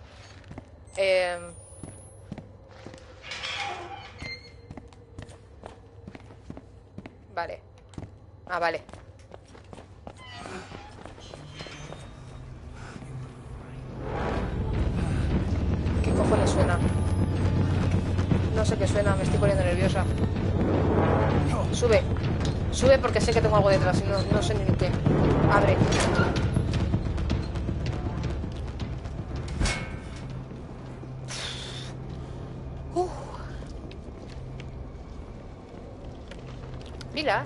Vale. Ah, vale. ¿Qué cojones suena? No sé qué suena, me estoy poniendo nerviosa. Sube. Sube porque sé que tengo algo detrás y no sé ni qué. Abre. Pilas.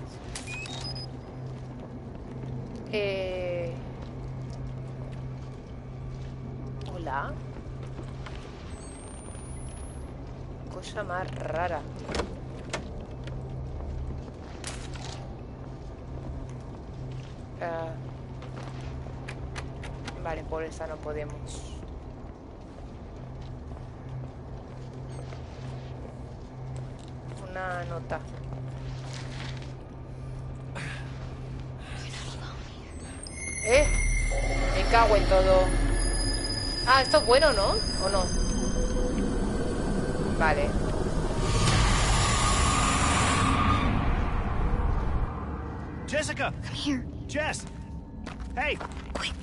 Hola. Cosa más rara. Vale, por esta no podemos. Una nota. Me cago en todo. Ah, esto es bueno, ¿no? ¿O no? Vale. Jessica! Come here. Jess! Hey! Quick.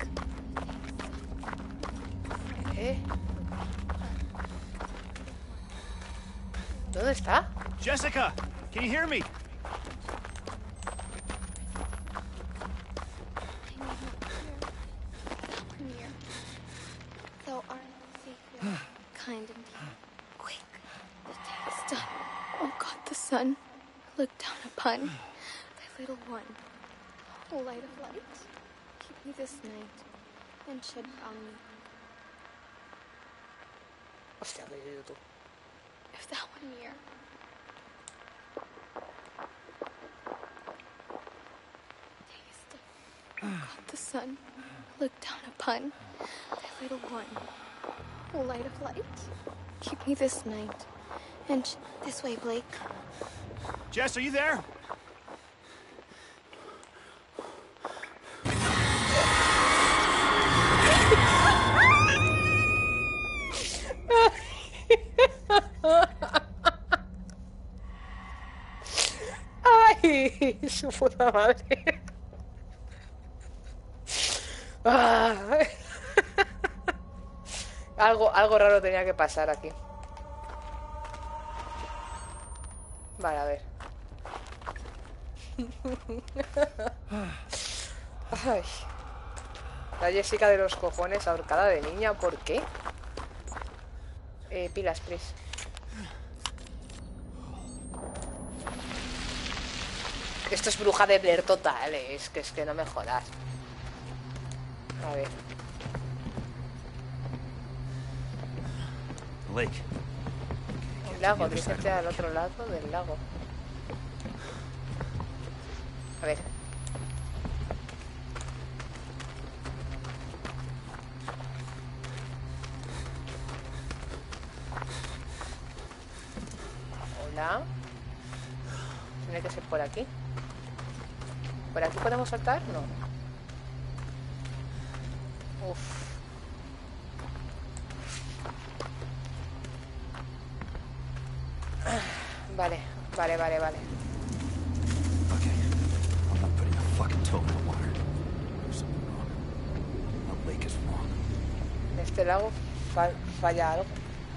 ¿Dónde está? Jessica! Can you hear me? Thou art Savior, kind indeed. Quick, the day is done. Oh God, the sun, look down upon thy little one. O light of light, keep me this night, and shed round me. Hostia, ¿qué dices tú? If thou were near. Day is done. God the sun looked down upon thy little one, O light of light. Keep me this night. And this way, Blake. Jess, are you there? ¡Ay! Su puta madre. Ay. Algo raro tenía que pasar aquí. Vale, a ver. Ay. La Jessica de los cojones ahorcada de niña, ¿por qué? Pilas, please. Esto es bruja de Blair total, es que no me jodas. A ver. Blake. Un lago, dirígete al otro lado del lago. A ver. Hola. Tiene que ser por aquí. ¿Por aquí podemos saltar? No. Uf. Vale. Okay. I'm not putting a fucking toe in the water. There's something wrong. The lake is wrong. En este lago falla algo.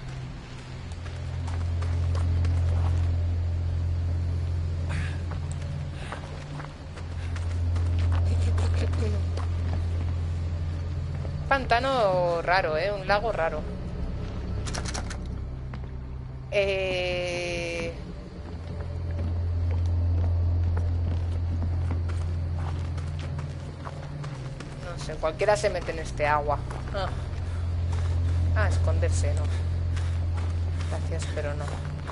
Pantano raro, un lago raro. No sé, cualquiera se mete en este agua. Esconderse, no. Gracias, pero no.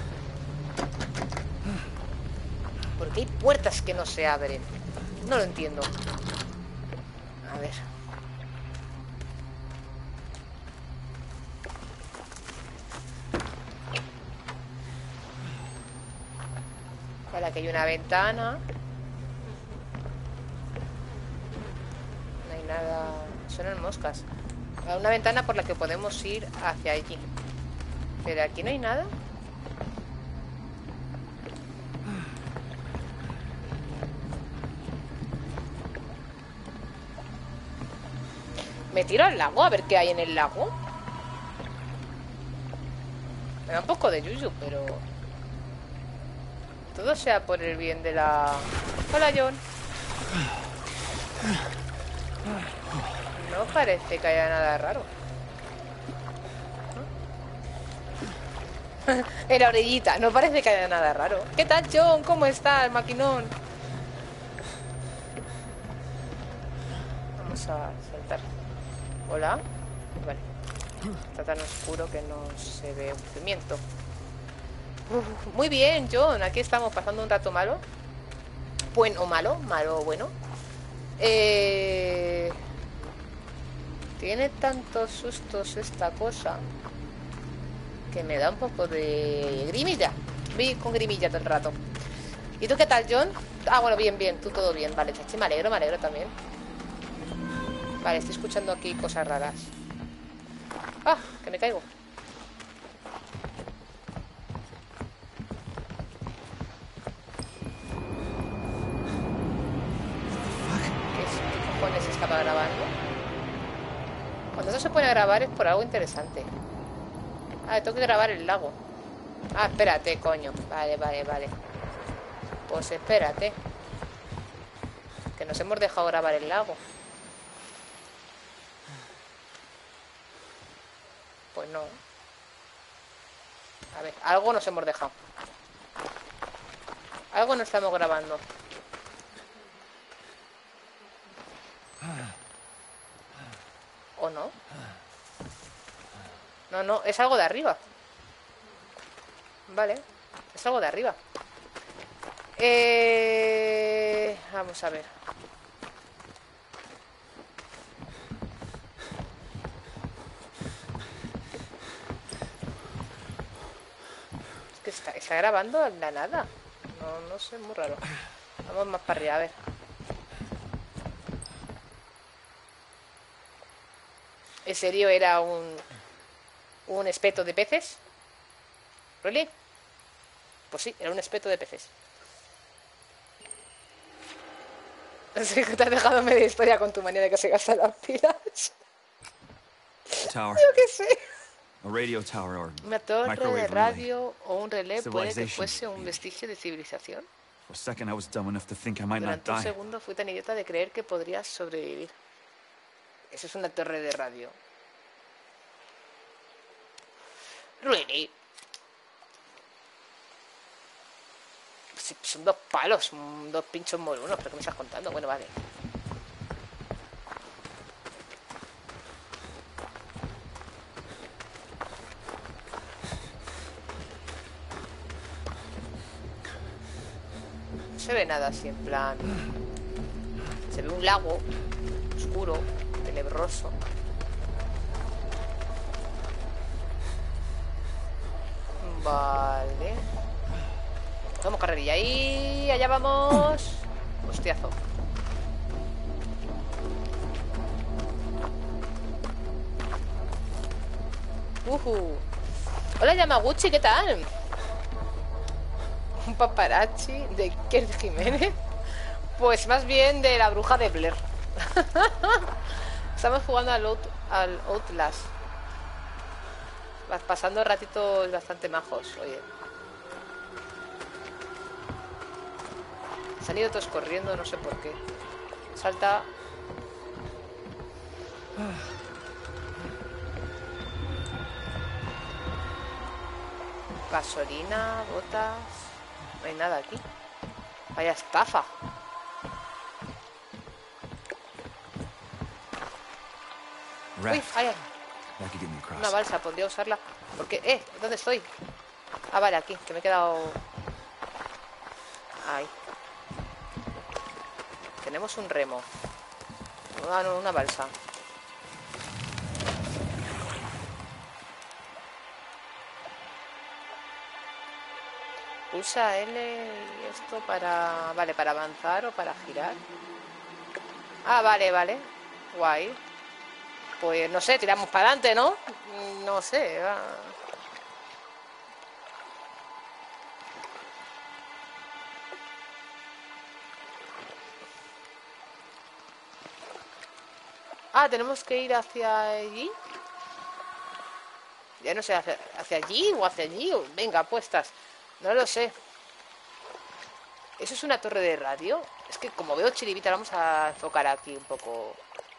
¿Por qué hay puertas que no se abren? No lo entiendo. A ver. Vale, aquí hay una ventana. No hay nada. Suenan moscas. Una ventana por la que podemos ir hacia allí. Pero aquí no hay nada. Me tiro al lago a ver qué hay en el lago. Me da un poco de yuyu, pero... todo sea por el bien de la... Hola, John. No parece que haya nada raro. En la orillita, no parece que haya nada raro. ¿Qué tal, John? ¿Cómo estás, maquinón? Vamos a saltar. Hola. Vale. Está tan oscuro que no se ve un pimiento. Muy bien, John. Aquí estamos pasando un rato malo. Bueno o malo. Malo o bueno. Tiene tantos sustos esta cosa que me da un poco de grimilla. Vi con grimilla todo el rato. ¿Y tú qué tal, John? Ah, bueno, bien, bien. Tú todo bien. Vale, chachi, me alegro también. Vale, estoy escuchando aquí cosas raras. ¡Ah! Que me caigo. ¿Qué cojones estaba grabando? Cuando eso se pone a grabar es por algo interesante. Ah, tengo que grabar el lago. Ah, espérate, coño. Vale. Pues espérate. Que nos hemos dejado grabar el lago. Pues no. A ver, algo nos hemos dejado. Algo no estamos grabando. ¿O no? No, es algo de arriba. Vale, es algo de arriba. Vamos a ver. está grabando en la nada. No sé, muy raro. Vamos más para arriba, a ver. ¿En serio era un espeto de peces? ¿Really? Pues sí, era un espeto de peces. Así que te has dejado media historia con tu manía de que se gastan las pilas. Tower. Yo qué sé. A radio tower or Una torre microwave de relay. radio o un relé puede que Civilization. fuese un vestigio de civilización. For a second, I was dumb enough to think I might not Durante un die. segundo fui tan idiota de creer que podrías sobrevivir. Eso es una torre de radio. Really? Sí, son dos palos, dos pinchos morunos, ¿pero qué me estás contando? Bueno, vale. No se ve nada así en plan. Se ve un lago oscuro, tenebroso. Vale. Vamos, carrerilla. Ahí, allá vamos. Hostiazo. Hola, Yamaguchi, ¿qué tal? Un paparazzi de Iker Jiménez. Pues más bien de la bruja de Blair. Estamos jugando al Outlast. Vas pasando ratitos bastante majos, oye. Se han ido todos corriendo, no sé por qué. Salta. Gasolina, botas. No hay nada aquí. Vaya estafa. Uy, Raft. ay, That could get me across. una balsa, podría usarla. Porque, ¿dónde estoy? Ah, vale, aquí, que me he quedado. Ahí. Tenemos un remo. Ah, no, una balsa. Pulsa L y esto para... Vale, para avanzar o para girar. Ah, vale, vale. Guay. Pues no sé, tiramos para adelante, ¿no? No sé. Ah, tenemos que ir hacia allí. Ya no sé, hacia allí o hacia allí. Venga, apuestas. No lo sé. ¿Eso es una torre de radio? Es que como veo chiribita, vamos a enfocar aquí un poco.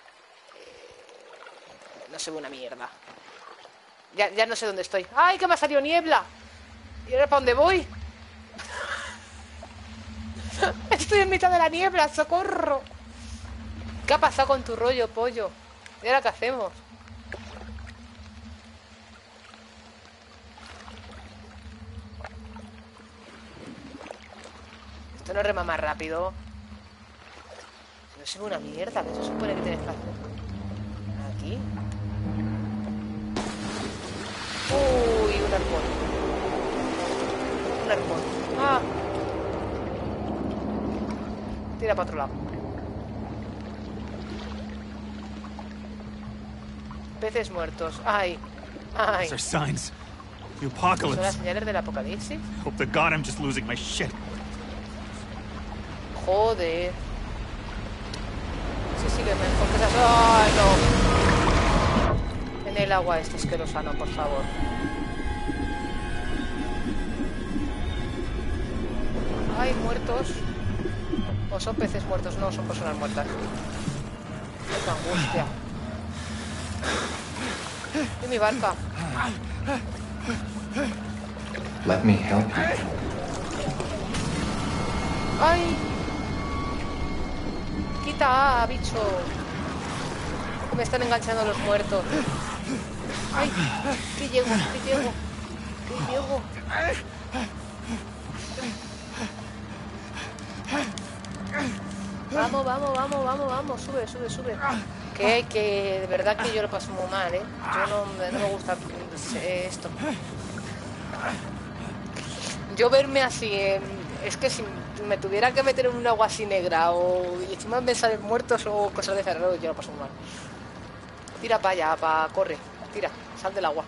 No se ve una mierda. Ya no sé dónde estoy. ¡Ay, que me ha salido niebla! ¿Y ahora para dónde voy? Estoy en mitad de la niebla, ¡socorro! ¿Qué ha pasado con tu rollo, pollo? ¿Y ahora qué hacemos? Esto no rema más rápido. No se ve una mierda. ¿Qué se supone que tienes que hacer? Aquí. Uy, un arpón. Un arpón. Ah. Tira para otro lado. Peces muertos. Ay. Ay. Those are signs. The ¿Son las apocalypse. señales del apocalipsis? Hope to God I'm just losing my shit. Joder. Sí, que mejor que esas... ¡Ay, no! En el agua este asquerosano, por favor. ¡Ay, muertos! ¿O son peces muertos? No, son personas muertas. ¡Qué angustia! ¿Y mi barca? Let me help you. ¡Ay! ¡Quita, bicho! Me están enganchando los muertos. ¡Ay! ¡Que llego! ¡Que llego! ¡Que llego! Vamos, vamos, vamos, vamos, vamos. Sube, sube, sube. Que de verdad que yo lo paso muy mal, ¿eh? Yo no me gusta esto. yo verme así, es que si me tuviera que meter en un agua así negra o y encima me salen muertos o cosas de cerrado, yo lo paso muy mal. Tira para allá, corre, tira, sal del agua.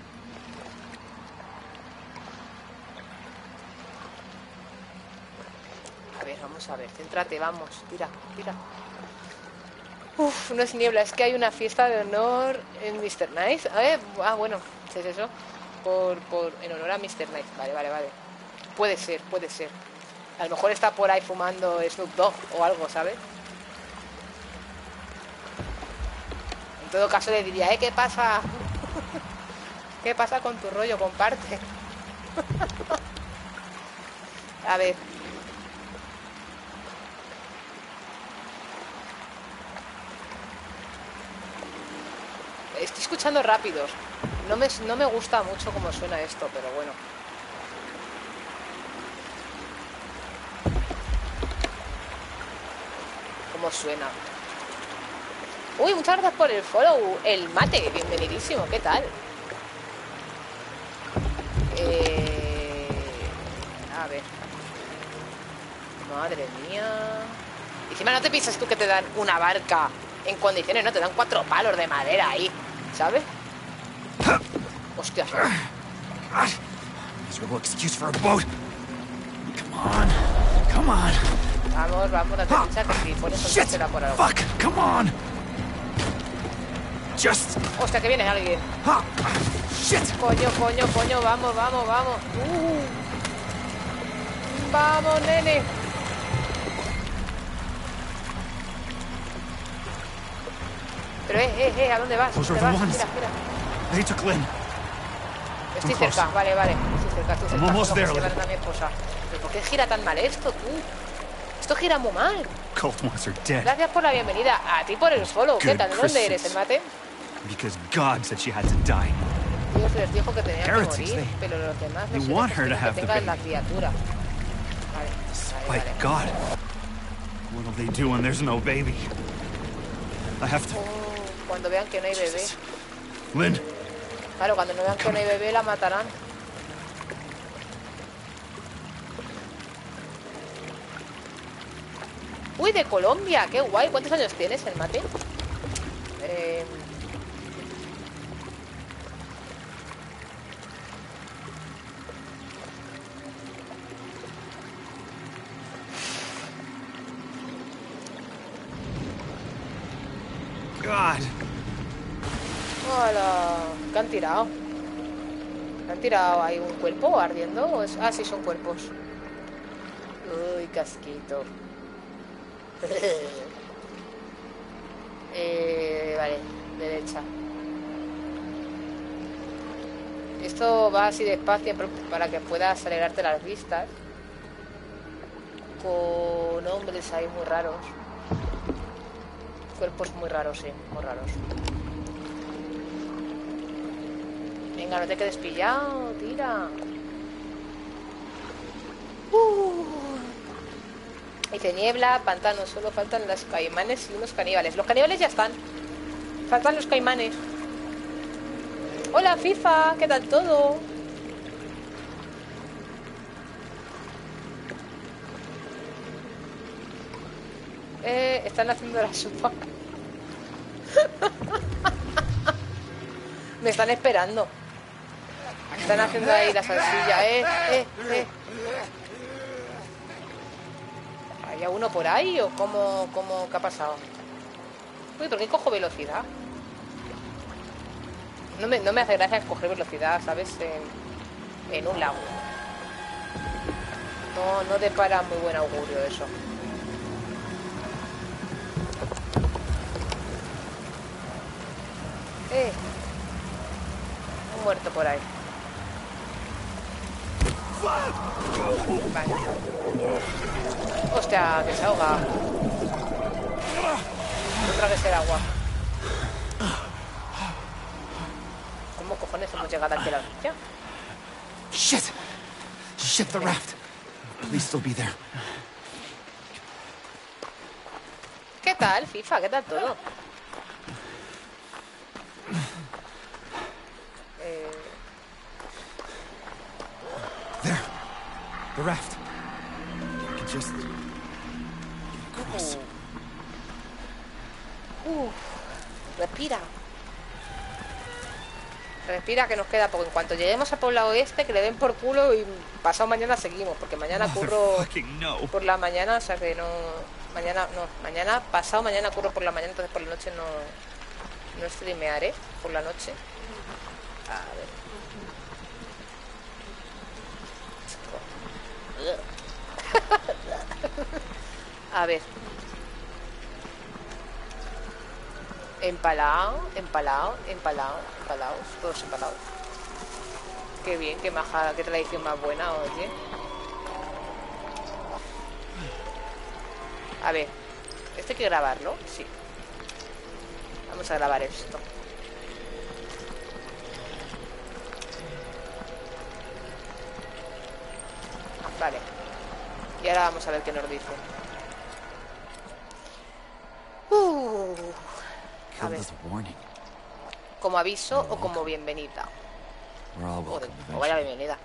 A ver, vamos a ver, céntrate, vamos, tira, tira. Uf, no es niebla, es que hay una fiesta de honor en Mr. Nice. Bueno, ¿qué es eso? En honor a Mr. Nice. Vale, vale, vale. Puede ser, puede ser. A lo mejor está por ahí fumando Snoop Dogg o algo, ¿sabes? En todo caso le diría, ¿qué pasa? ¿Qué pasa con tu rollo? Comparte. A ver. Estoy escuchando rápidos. No me gusta mucho cómo suena esto, pero bueno. ¿Cómo suena? Uy, muchas gracias por el follow. El mate, bienvenidísimo. ¿Qué tal? A ver. Madre mía. Y encima no te piensas tú que te dan una barca en condiciones, no, te dan 4 palos de madera ahí, ¿sabes? Hostias. Miserable excuse for a boat. Come on. Come on. Vamos, vamos, no te piensas que si pones Shit. será por algo. Fuck. Come on. Just. Hostia, que viene alguien. Shit. Coño, coño, coño, vamos, vamos, vamos. Vamos, nene. Pero, ¿a dónde vas? Those ¿Dónde are the vas? ones. Mira, mira. They took Lynn. Estoy I'm close. cerca, vale, vale. Estoy cerca, estoy cerca. I'm almost Solo que there, se llevan a mi esposa. ¿Pero por qué gira tan mal esto, tú? Esto gira muy mal. Cult ones are dead. Gracias por la bienvenida. A ti por el follow. ¿Qué Good tal? ¿De dónde eres, Christians. el mate? Because God said she had to die. Dios les dijo que tenían que Heretics, morir, pero los demás they no want sé her to que have the tengan la baby. criatura. Vale, By vale, vale. God. What'll they do when there's no baby? I have to. Cuando vean que no hay bebé. Jesus. Lynn. Claro, cuando no vean que no hay bebé la matarán. Uy, de Colombia, qué guay. ¿Cuántos años tienes, el mate? God. Hola. ¿Qué han tirado? ¿Qué han tirado? ¿Hay un cuerpo ardiendo? Ah, sí, son cuerpos. Uy, casquito. Vale, derecha. Esto va así despacio para que puedas acelerarte las vistas. Con hombres ahí muy raros. Cuerpos muy raros, sí, muy raros. Venga, no te quedes pillado, tira. Dice niebla, pantano, solo faltan las caimanes y unos caníbales. Los caníbales ya están. Faltan los caimanes. Hola, FIFA, ¿qué tal todo? Están haciendo la sopa. Me están esperando. Están haciendo ahí la salsilla. ¿Hay uno por ahí o cómo qué ha pasado? Uy, ¿por qué cojo velocidad? No me hace gracia coger velocidad, ¿sabes? En un lago. No depara muy buen augurio eso. Un muerto por ahí. Vale. Hostia, que se ahoga. No tragues el agua. ¿Cómo cojones hemos llegado aquí a la orilla? Shit! Ship the raft. Please still be there. ¿Qué tal, FIFA? ¿Qué tal todo? There. The raft. I can just get across. Respira. Respira, que nos queda poco. En cuanto lleguemos al poblado oeste, que le den por culo y pasado mañana seguimos, porque mañana curro Motherfucking no. por la mañana, o sea que no... Mañana, pasado mañana curro por la mañana, entonces por la noche no streamearé por la noche. A ver. A ver. Empalados, todos empalados. Qué bien, qué maja, qué tradición más buena, oye. A ver, ¿esto hay que grabarlo? Sí. Vamos a grabar esto. Vale. Y ahora vamos a ver qué nos dice. A ver. ¿Como aviso o como bienvenida? Joder, o vaya bienvenida.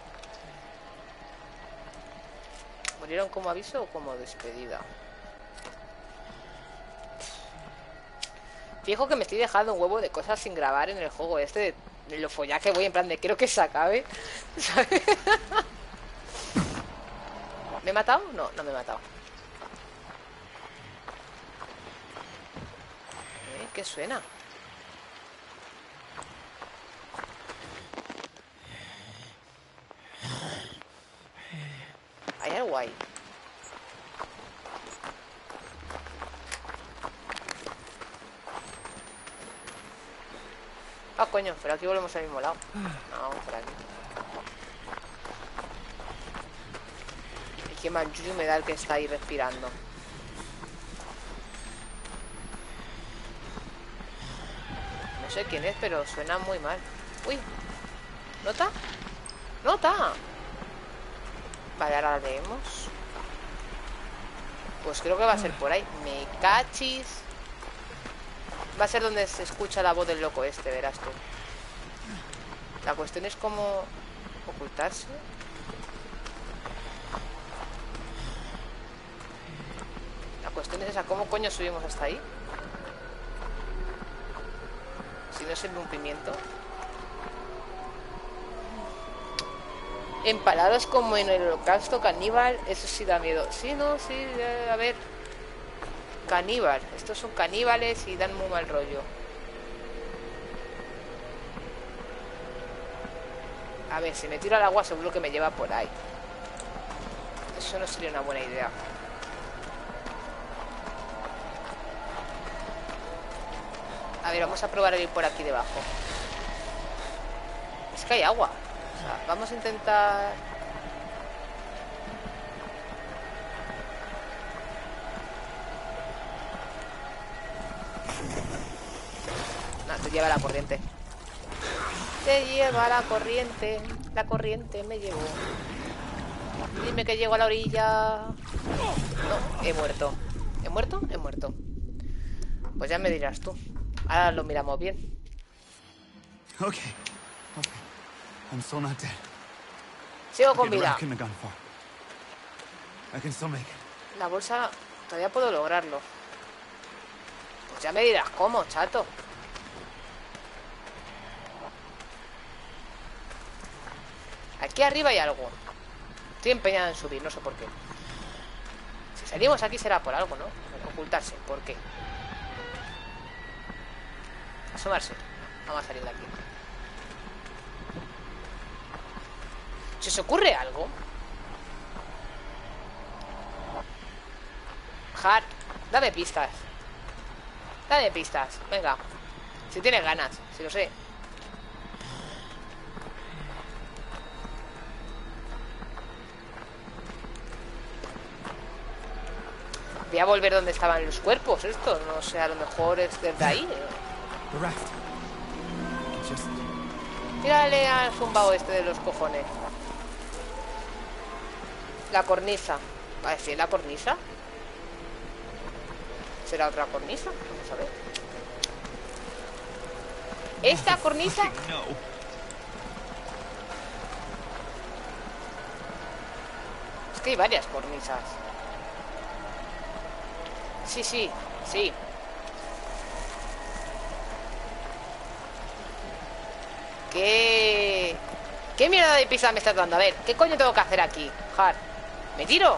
¿Murieron como aviso o como despedida? Fijo que me estoy dejando un huevo de cosas sin grabar en el juego este. De lo follá que voy, en plan de quiero que se acabe, ¿sabes? ¿Me he matado? No, no me he matado. ¿Qué suena? Hay algo ahí. Ah, coño, pero aquí volvemos al mismo lado. No, por aquí. Y qué manchullo me da el que está ahí respirando. No sé quién es, pero suena muy mal. Uy, ¿nota? ¡Nota! Vale, ahora la leemos. Pues creo que va a ser por ahí. Me cachis. Va a ser donde se escucha la voz del loco este, verás tú. La cuestión es cómo ocultarse. La cuestión es esa, ¿cómo coño subimos hasta ahí? Si no se ve un pimiento. Empalados como en el holocausto caníbal. Eso sí da miedo. Sí, no, sí, a ver. Caníbal. Estos son caníbales y dan muy mal rollo. A ver, si me tiro al agua seguro que me lleva por ahí. Eso no sería una buena idea. A ver, vamos a probar el ir por aquí debajo. Es que hay agua. O sea, vamos a intentar... No, te lleva la corriente. Te lleva la corriente. La corriente me llevó. Dime que llego a la orilla. No, he muerto. ¿He muerto? He muerto. Pues ya me dirás tú. Ahora lo miramos bien. Okay. I'm still not dead. Sigo con vida. I can still make it. La bolsa... Todavía puedo lograrlo. Pues ya me dirás cómo, chato. Aquí arriba hay algo. Estoy empeñada en subir, no sé por qué. Si salimos aquí será por algo, ¿no? Ocultarse, ¿por qué? Asomarse. Vamos a salir de aquí. ¿Se os ocurre algo? Hart, dame pistas. Dame pistas, venga. Si tienes ganas, si lo sé. Voy a volver donde estaban los cuerpos estos. No sé, a lo mejor es desde ahí. Tírale al zumbao este de los cojones. La cornisa. ¿Va a decir la cornisa? ¿Será otra cornisa? Vamos a ver. Esta cornisa... Es que hay varias cornisas. Sí, sí, sí. ¿Qué mierda de pizza me estás dando? A ver, ¿qué coño tengo que hacer aquí? Jar, ¿me tiro?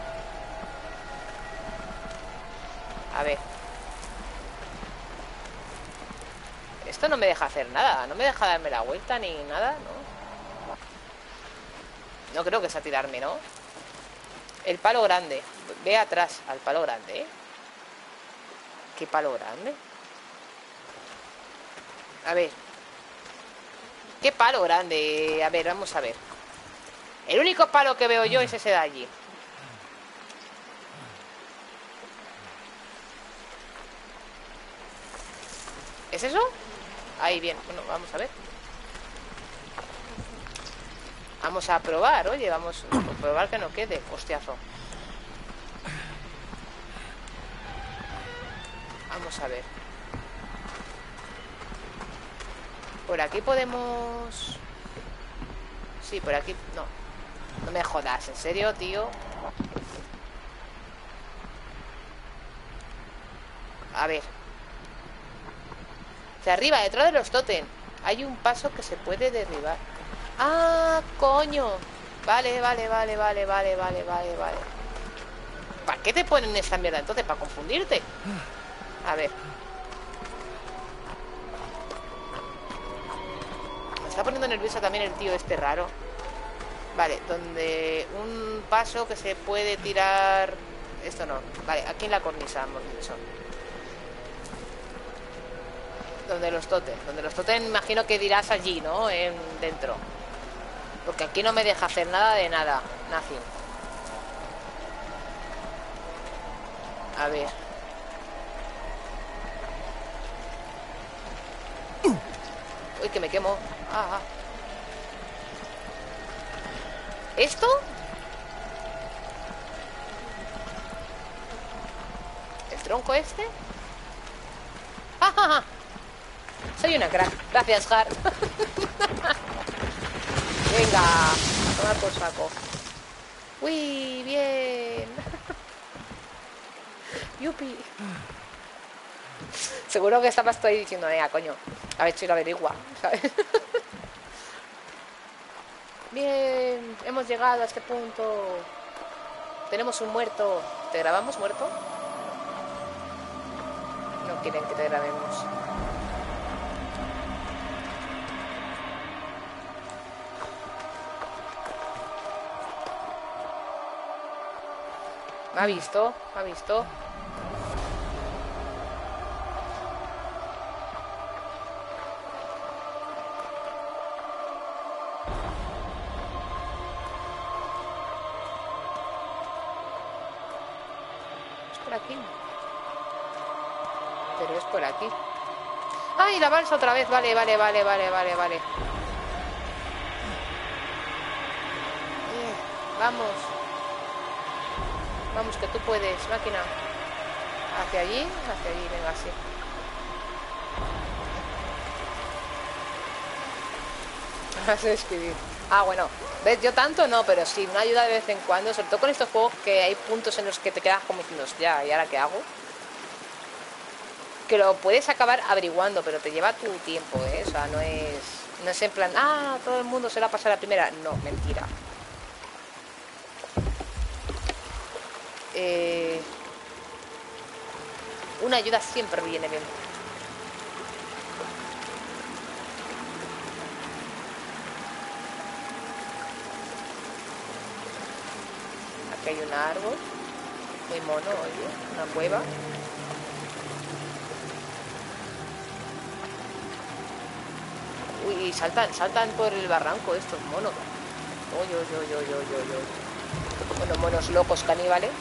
A ver. Esto no me deja hacer nada. No me deja darme la vuelta ni nada, ¿no? No creo que sea tirarme, ¿no? El palo grande. Ve atrás al palo grande, ¿eh? ¿Qué palo grande? A ver. ¿Qué palo grande? A ver, vamos a ver. El único palo que veo yo es ese de allí. ¿Es eso? Ahí, bien. Bueno, vamos a ver. Vamos a probar, oye, vamos a probar que no quede. Hostiazo. Vamos a ver. Por aquí podemos... Sí, por aquí... No. No me jodas, ¿en serio, tío? A ver. De arriba, detrás de los tótem. Hay un paso que se puede derribar. ¡Ah, coño! Vale. ¿Para qué te ponen esta mierda entonces? ¿Para confundirte? A ver. Me está poniendo nerviosa también el tío este raro. Vale, donde un paso que se puede tirar... Esto no. Vale, aquí en la cornisa hemos dicho. Donde los tótem, imagino que dirás allí, ¿no? Dentro. Porque aquí no me deja hacer nada de nada. Nothing. A ver. Uy, que me quemo. ¿Esto? ¿El tronco este? ¡Ja! Soy una crack. Gracias, Har. Venga, a tomar por saco. Uy, bien. Yupi. Seguro que estabas tú ahí diciendo, venga, coño, a ver si lo averigua, ¿sabes? Bien, hemos llegado a este punto. Tenemos un muerto. ¿Te grabamos muerto? No quieren que te grabemos. Me ha visto. Es por aquí. Pero es por aquí. ¡Ay, la balsa otra vez! Vale. Vamos, que tú puedes, máquina. Hacia allí, venga, sí. Vas a escribir. Bueno, ves, yo tanto no, pero sí, una ayuda de vez en cuando, sobre todo con estos juegos que hay puntos en los que te quedas como diciendo, ya, ¿y ahora qué hago? Que lo puedes acabar averiguando, pero te lleva tu tiempo, ¿eh? O sea, no es en plan, todo el mundo se la pasa la primera. No, mentira. Una ayuda siempre viene bien. Aquí hay un árbol muy mono, oye, una cueva. Uy, saltan por el barranco estos monos. Uy. Bueno, monos locos caníbales.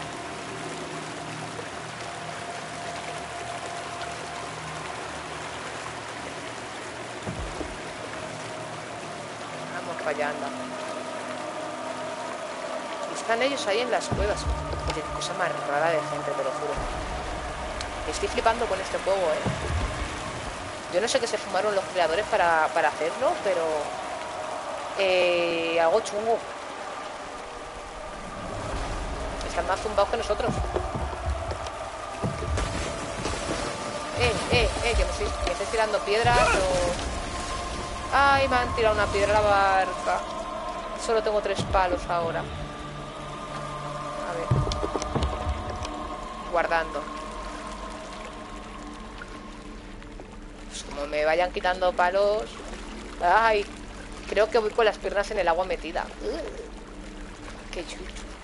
Vamos para allá, anda. Están ellos ahí en las cuevas. Qué cosa más rara de gente, te lo juro. Estoy flipando con este juego, Yo no sé qué se fumaron los creadores para hacerlo, pero... algo chungo. están más zumbados que nosotros. Que me estáis tirando piedras o... Ay, me han tirado una piedra a la barca. Solo tengo 3 palos ahora. A ver. Guardando. Pues como me vayan quitando palos... Ay, creo que voy con las piernas en el agua metida. Qué chucho.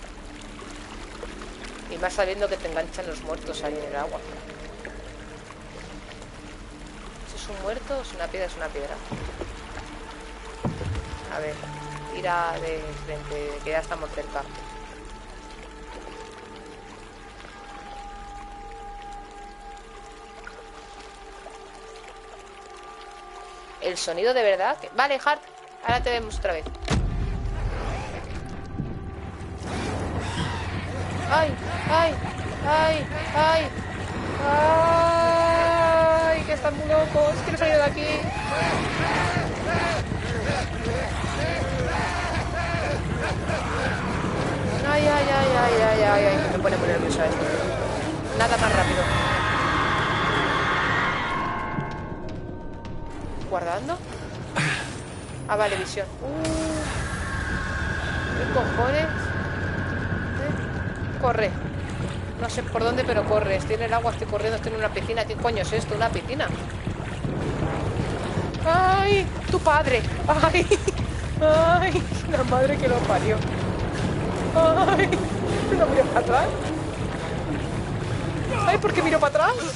Y más sabiendo que te enganchan los muertos ahí en el agua. ¿Es un muerto o es una piedra? Es una piedra. A ver, tira de frente, que ya estamos cerca. El sonido de verdad. Vale, Hart, ahora te vemos otra vez. ¡Ay! ¡Ay! ¡Ay! ¡Ay! ¡Ay! Que están muy locos. Quiero salir de aquí. ¡Ay, ay, ay, ay, ay, ay, ay! Me pone muy nerviosa esto. Nada más rápido. ¿Guardando? Ah, vale, visión. ¿Qué cojones? Corre. No sé por dónde, pero corre. Estoy en el agua, estoy corriendo, estoy en una piscina. ¿Qué coño es esto? ¿Una piscina? ¡Ay! ¡Tu padre! ¡Ay! ¡Ay! La madre que lo parió. ¡Ay! ¿No miro para atrás? ¡Ay! ¿Por qué miro para atrás?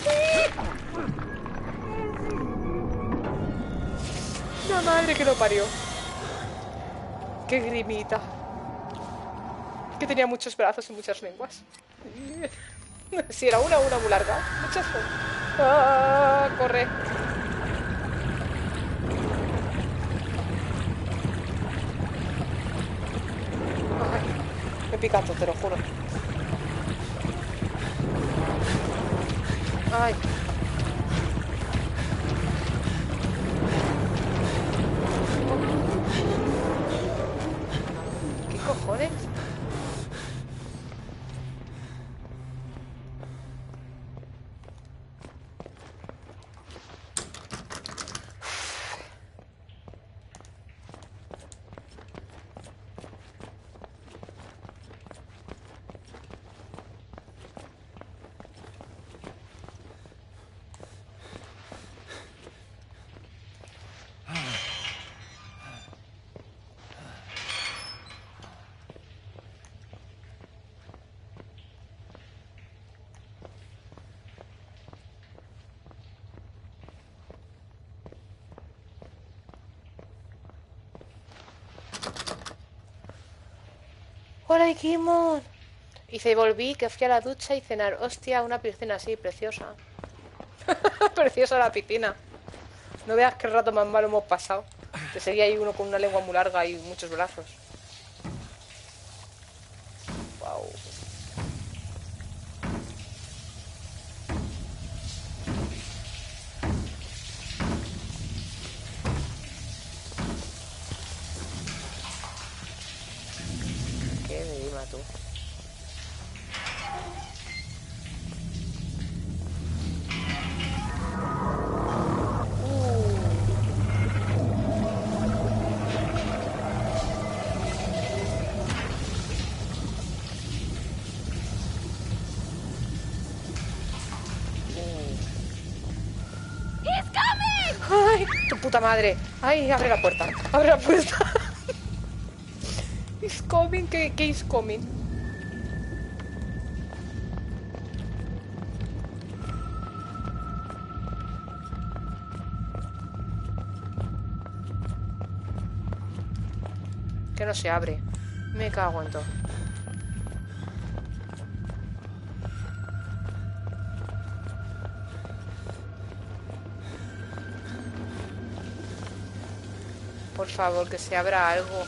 La madre que lo parió. ¡Qué grimita! Que tenía muchos brazos y muchas lenguas. Si era una muy larga. Muchas son. ¡Ah! ¡Corre! Ay, me pica todo, te lo juro. Ay. ¿Qué cojones? ¡Hola, Ikimon! Y volví, que fui a la ducha y cenar. Hostia, una piscina así, preciosa. Preciosa la piscina. No veas qué rato más malo hemos pasado. Te seguía ahí uno con una lengua muy larga y muchos brazos. Wow. Qué grima, tú. ¡Ay! ¡Tu puta madre! ¡Ay! Abre la puerta. Abre la puerta. It's coming. ¿Qué is coming? Que no se abre. Me cago en todo. Por favor, que se abra algo.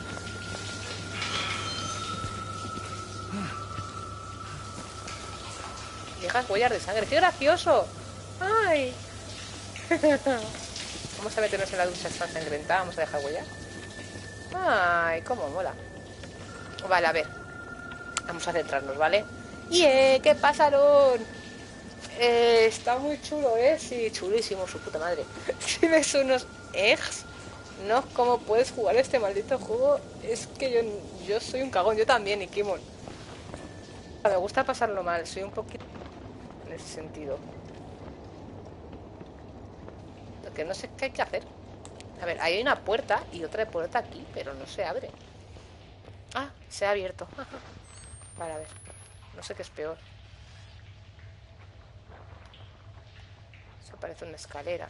Dejas huellas de sangre. ¡Qué gracioso! ¡Ay! Vamos a meternos en la ducha esta ensangrentada. Vamos a dejar huellas. ¡Ay! ¡Cómo mola! Vale, a ver. Vamos a centrarnos, ¿vale? ¿Qué pasaron? Está muy chulo, ¿eh? Sí, chulísimo, su puta madre. Si ves unos eggs, no, ¿cómo puedes jugar este maldito juego? Es que yo soy un cagón, yo también, y Kimon. Me gusta pasarlo mal, soy un poquito en ese sentido. Lo que no sé qué hay que hacer. A ver, ahí hay una puerta y otra puerta aquí, pero no se abre. Ah, se ha abierto. Vale, a ver. No sé qué es peor. Eso parece una escalera.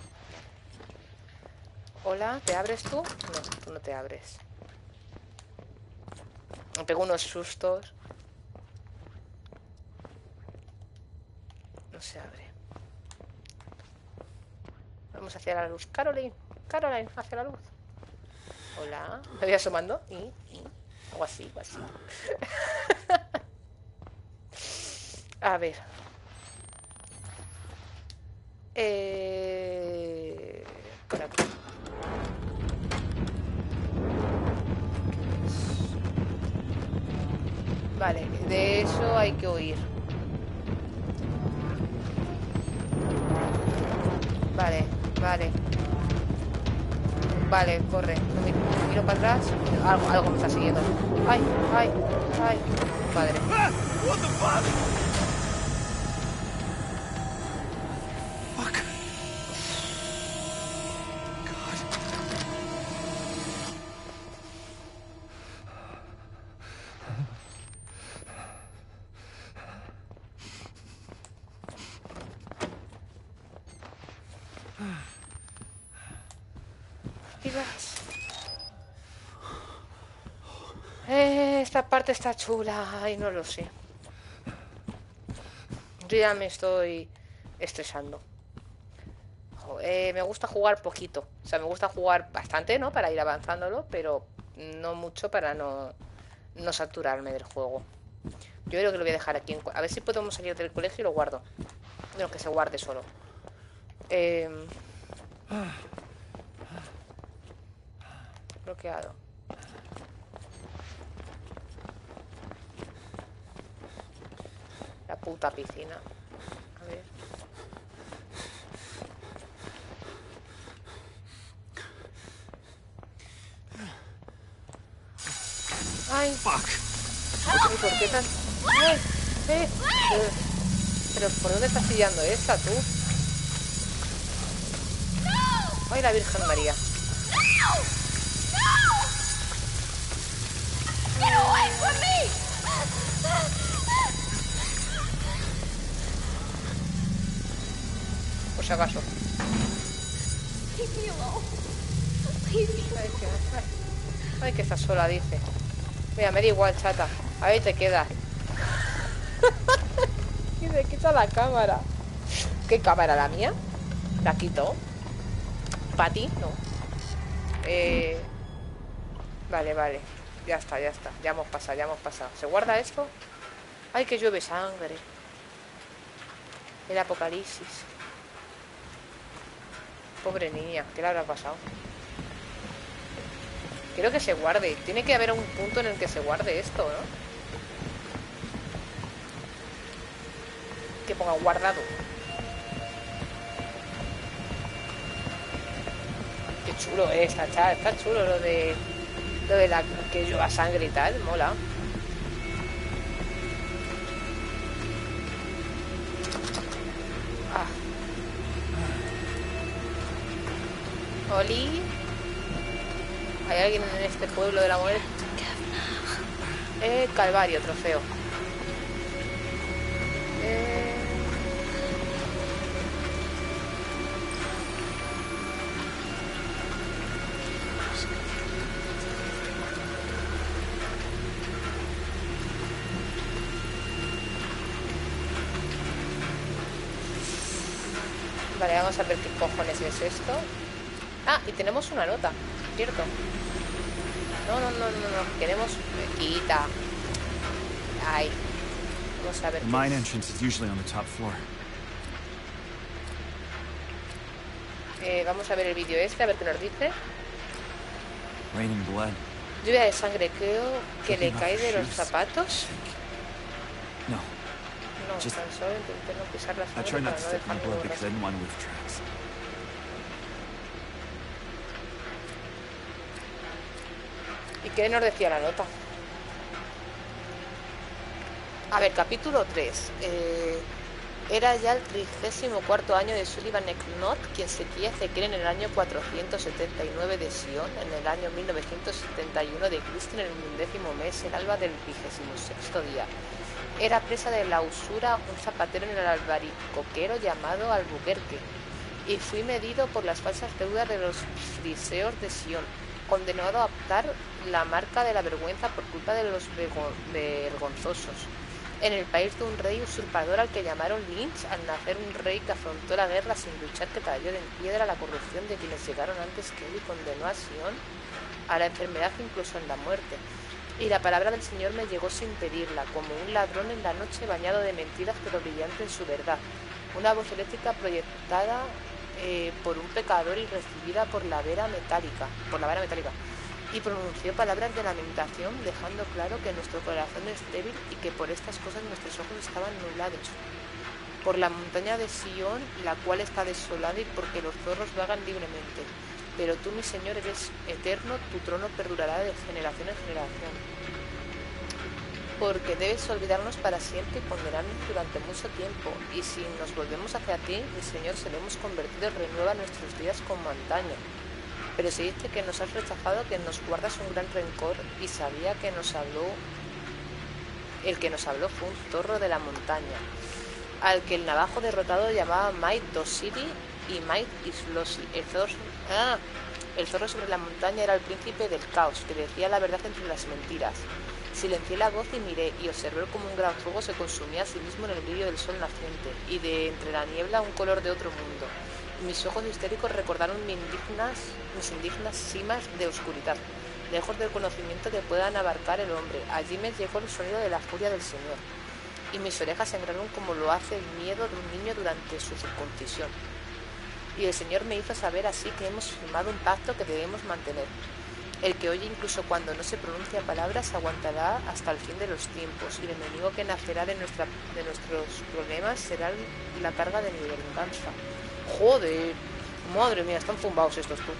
Hola, ¿te abres tú? No, tú no te abres. Me pego unos sustos. No se abre. Vamos hacia la luz. Caroline, Caroline, hacia la luz. Hola, me voy asomando. Algo así, algo así. A ver. Por aquí. Vale, de eso hay que huir. Vale, vale. Vale, corre. Miro para atrás. Algo me está siguiendo. Ay, ay, ay. Padre. Esta parte está chula. Ay, no lo sé. Yo ya me estoy estresando. Me gusta jugar poquito. O sea, me gusta jugar bastante, ¿no? Para ir avanzándolo, pero no mucho para no saturarme del juego. Yo creo que lo voy a dejar aquí. A ver si podemos salir del colegio y lo guardo. Bueno, que se guarde solo. Bloqueado. La puta piscina. A ver. Ay. Fuck. Ay, ¿por qué tan...? Ay, pero ¿por dónde estás pillando esta, tú? Ay, la Virgen María. Get away from me! Por si acaso. Leave me alone. Leave me alone. Ay, que estás sola, dice. Mira, me da igual, chata. Ahí te quedas. Y me quita la cámara. ¿Qué cámara? ¿La mía? ¿La quito? ¿Para ti? No. Vale, vale. Ya está, ya está. Ya hemos pasado, ya hemos pasado. ¿Se guarda esto? Ay, que llueve sangre. El apocalipsis. Pobre niña, ¿qué le habrá pasado? Quiero que se guarde. Tiene que haber un punto en el que se guarde esto, ¿no? Que ponga guardado. Qué chulo está chulo lo de la que llueva sangre y tal, mola. Oli. ¿Hay alguien en este pueblo de la muerte? Calvario, trofeo. Vale, vamos a ver qué cojones es esto. Ah, y tenemos una nota, ¿cierto? No. Queremos... Quita. Ay. Vamos a ver. The mine entrance is usually on the top floor. Vamos a ver el vídeo este, a ver qué nos dice. Raining blood. Lluvia de sangre, creo que le cae de los zapatos. Vale, vamos a ver qué dice. Vale, vamos a ver el vídeo este, a ver qué nos dice. Vamos a ver el vídeo este, a ver qué nos dice. Raining blood. Lluvia de sangre, creo que le cae de los zapatos. No, Just- tan solo intenté no pisar la I sangre try not para to no step in dejar the blood ningún because I rastro. didn't want to leave tracks. ¿Y qué nos decía la nota? A ver, capítulo 3. Era ya el 34º año de Sullivan Knott, quien seguía a Ezequiel en el año 479 de Sion, en el año 1971 de Cristo, en el 11º mes, el alba del 26º día. Era presa de la usura un zapatero en el albaricoquero llamado Albuquerque, y fui medido por las falsas deudas de los friseos de Sion, condenado a optar la marca de la vergüenza por culpa de los vergonzosos. En el país de un rey usurpador al que llamaron Lynch, al nacer un rey que afrontó la guerra sin luchar, que talló en piedra la corrupción de quienes llegaron antes que él y condenó a Sion a la enfermedad, incluso en la muerte. Y la palabra del Señor me llegó sin pedirla, como un ladrón en la noche bañado de mentiras pero brillante en su verdad. Una voz eléctrica proyectada por un pecador y recibida por la vara metálica. Y pronunció palabras de lamentación, dejando claro que nuestro corazón es débil y que por estas cosas nuestros ojos estaban nublados. Por la montaña de Sion, la cual está desolada, y porque los zorros vagan libremente. Pero tú, mi Señor, eres eterno, tu trono perdurará de generación en generación. Porque debes olvidarnos para siempre y condenarnos durante mucho tiempo. Y si nos volvemos hacia ti, mi Señor, seremos convertidos, renueva nuestros días como antaño. Pero si dices que nos has rechazado, que nos guardas un gran rencor, y sabía que nos habló, el que nos habló fue un zorro de la montaña, al que el navajo derrotado llamaba Might Dosiri y Might Islosi. El zorro sobre la montaña era el príncipe del caos, que decía la verdad entre las mentiras. Silencié la voz y miré, y observé como un gran fuego se consumía a sí mismo en el brillo del sol naciente, y de entre la niebla un color de otro mundo. Mis ojos histéricos recordaron mis indignas cimas de oscuridad, lejos del conocimiento que puedan abarcar el hombre. Allí me llegó el sonido de la furia del Señor, y mis orejas sangraron como lo hace el miedo de un niño durante su circuncisión. Y el Señor me hizo saber así que hemos firmado un pacto que debemos mantener. El que oye incluso cuando no se pronuncia palabras aguantará hasta el fin de los tiempos, y el enemigo que nacerá de nuestros problemas será la carga de mi venganza. Joder, madre mía, están zumbados estos tú.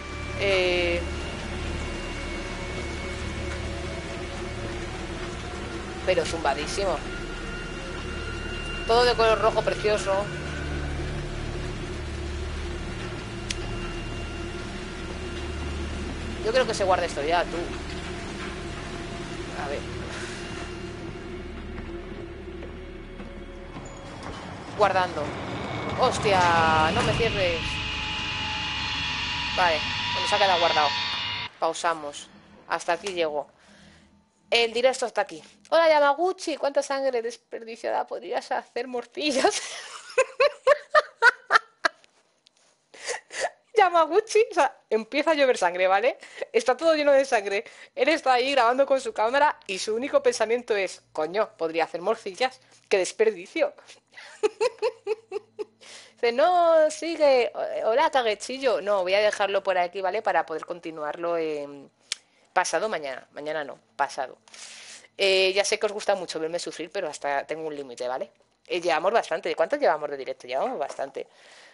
Pero zumbadísimo. Todo de color rojo precioso. Yo creo que se guarda esto ya, tú. A ver. Guardando. ¡Hostia! No me cierres. Vale, nos ha quedado guardado. Pausamos. Hasta aquí llego. El directo está aquí. Hola, Yamaguchi. ¿Cuánta sangre desperdiciada podrías hacer morcillas? Yamaguchi, o sea, empieza a llover sangre, ¿vale? Está todo lleno de sangre. Él está ahí grabando con su cámara y su único pensamiento es, coño, podría hacer morcillas. ¡Qué desperdicio! Dice, no, sigue. Hola, caguechillo. No, voy a dejarlo por aquí, ¿vale? Para poder continuarlo pasado mañana. Mañana no, pasado. Ya sé que os gusta mucho verme sufrir, pero hasta tengo un límite, ¿vale? Llevamos bastante. ¿Cuánto llevamos de directo? Llevamos bastante.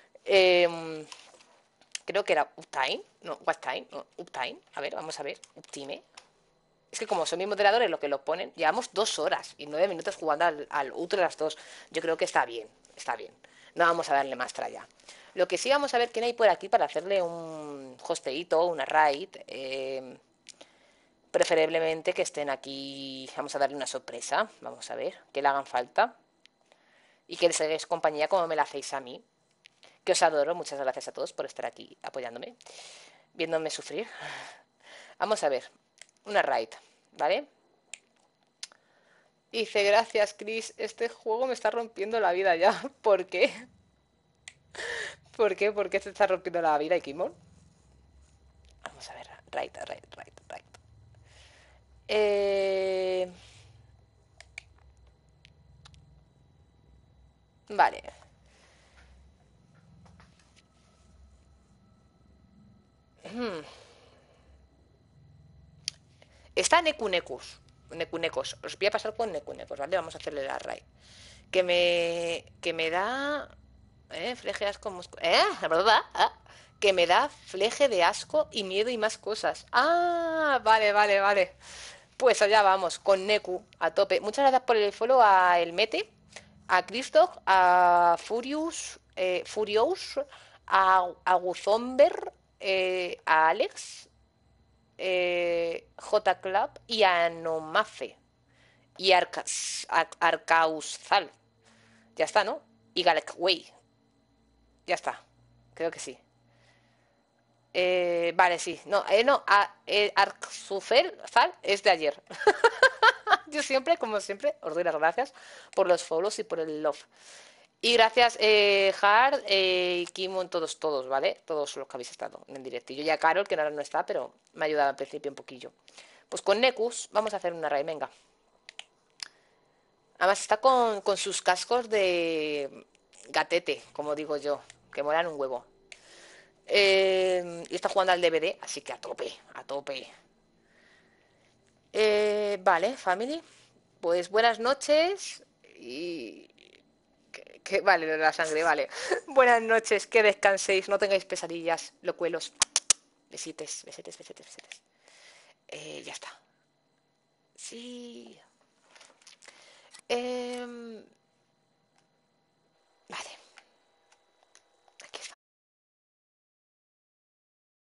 Creo que era Uptime. No, Uptime. No, Uptime. A ver, vamos a ver. Uptime. Es que como son mis moderadores los que lo ponen, llevamos 2 horas y 9 minutos jugando al Outlast 2. Yo creo que está bien, está bien. No vamos a darle más tralla. Lo que sí vamos a ver quién hay por aquí para hacerle un hosteíto, una raid. Preferiblemente que estén aquí. Vamos a darle una sorpresa. Vamos a ver, que le hagan falta. Y que les hagáis compañía como me la hacéis a mí. Que os adoro. Muchas gracias a todos por estar aquí apoyándome, viéndome sufrir. Vamos a ver. Una raid, ¿vale? Dice, gracias, Chris. Este juego me está rompiendo la vida ya. ¿Por qué? ¿Por qué? ¿Por qué te está rompiendo la vida, Ikimon? Vamos a ver. Raid. Vale. Está Nekunekos. Os voy a pasar con Nekunekos, ¿vale? Vamos a hacerle la raid. que me da fleje, asco, la verdad, que me da fleje de asco y miedo y más cosas. Ah, vale, vale, vale. Pues allá vamos, con Neku, a tope. Muchas gracias por el follow a El Mete, a Christoph, a Furious, a Guzomber, a Alex, J Club y a Nomafe y Arcausal. Ya está, ¿no? Y Galkway. Ya está. Creo que sí. Vale, sí. No, no. Zal es de ayer. Yo siempre, como siempre, os doy las gracias por los follows y por el love. Y gracias, Hard, Kimon, todos, ¿vale? Todos los que habéis estado en el directo. Y yo ya Carol, que ahora no está, pero me ha ayudado al principio un poquillo. Pues con Nekus vamos a hacer una raid, venga. Además está con sus cascos de gatete, como digo yo, que molan un huevo. Y está jugando al DVD, así que a tope, a tope. Vale, family. Pues buenas noches y... vale, lo de la sangre, vale. Buenas noches, que descanséis, no tengáis pesadillas, locuelos. Besites, besetes, besetes, besetes. Ya está. Sí.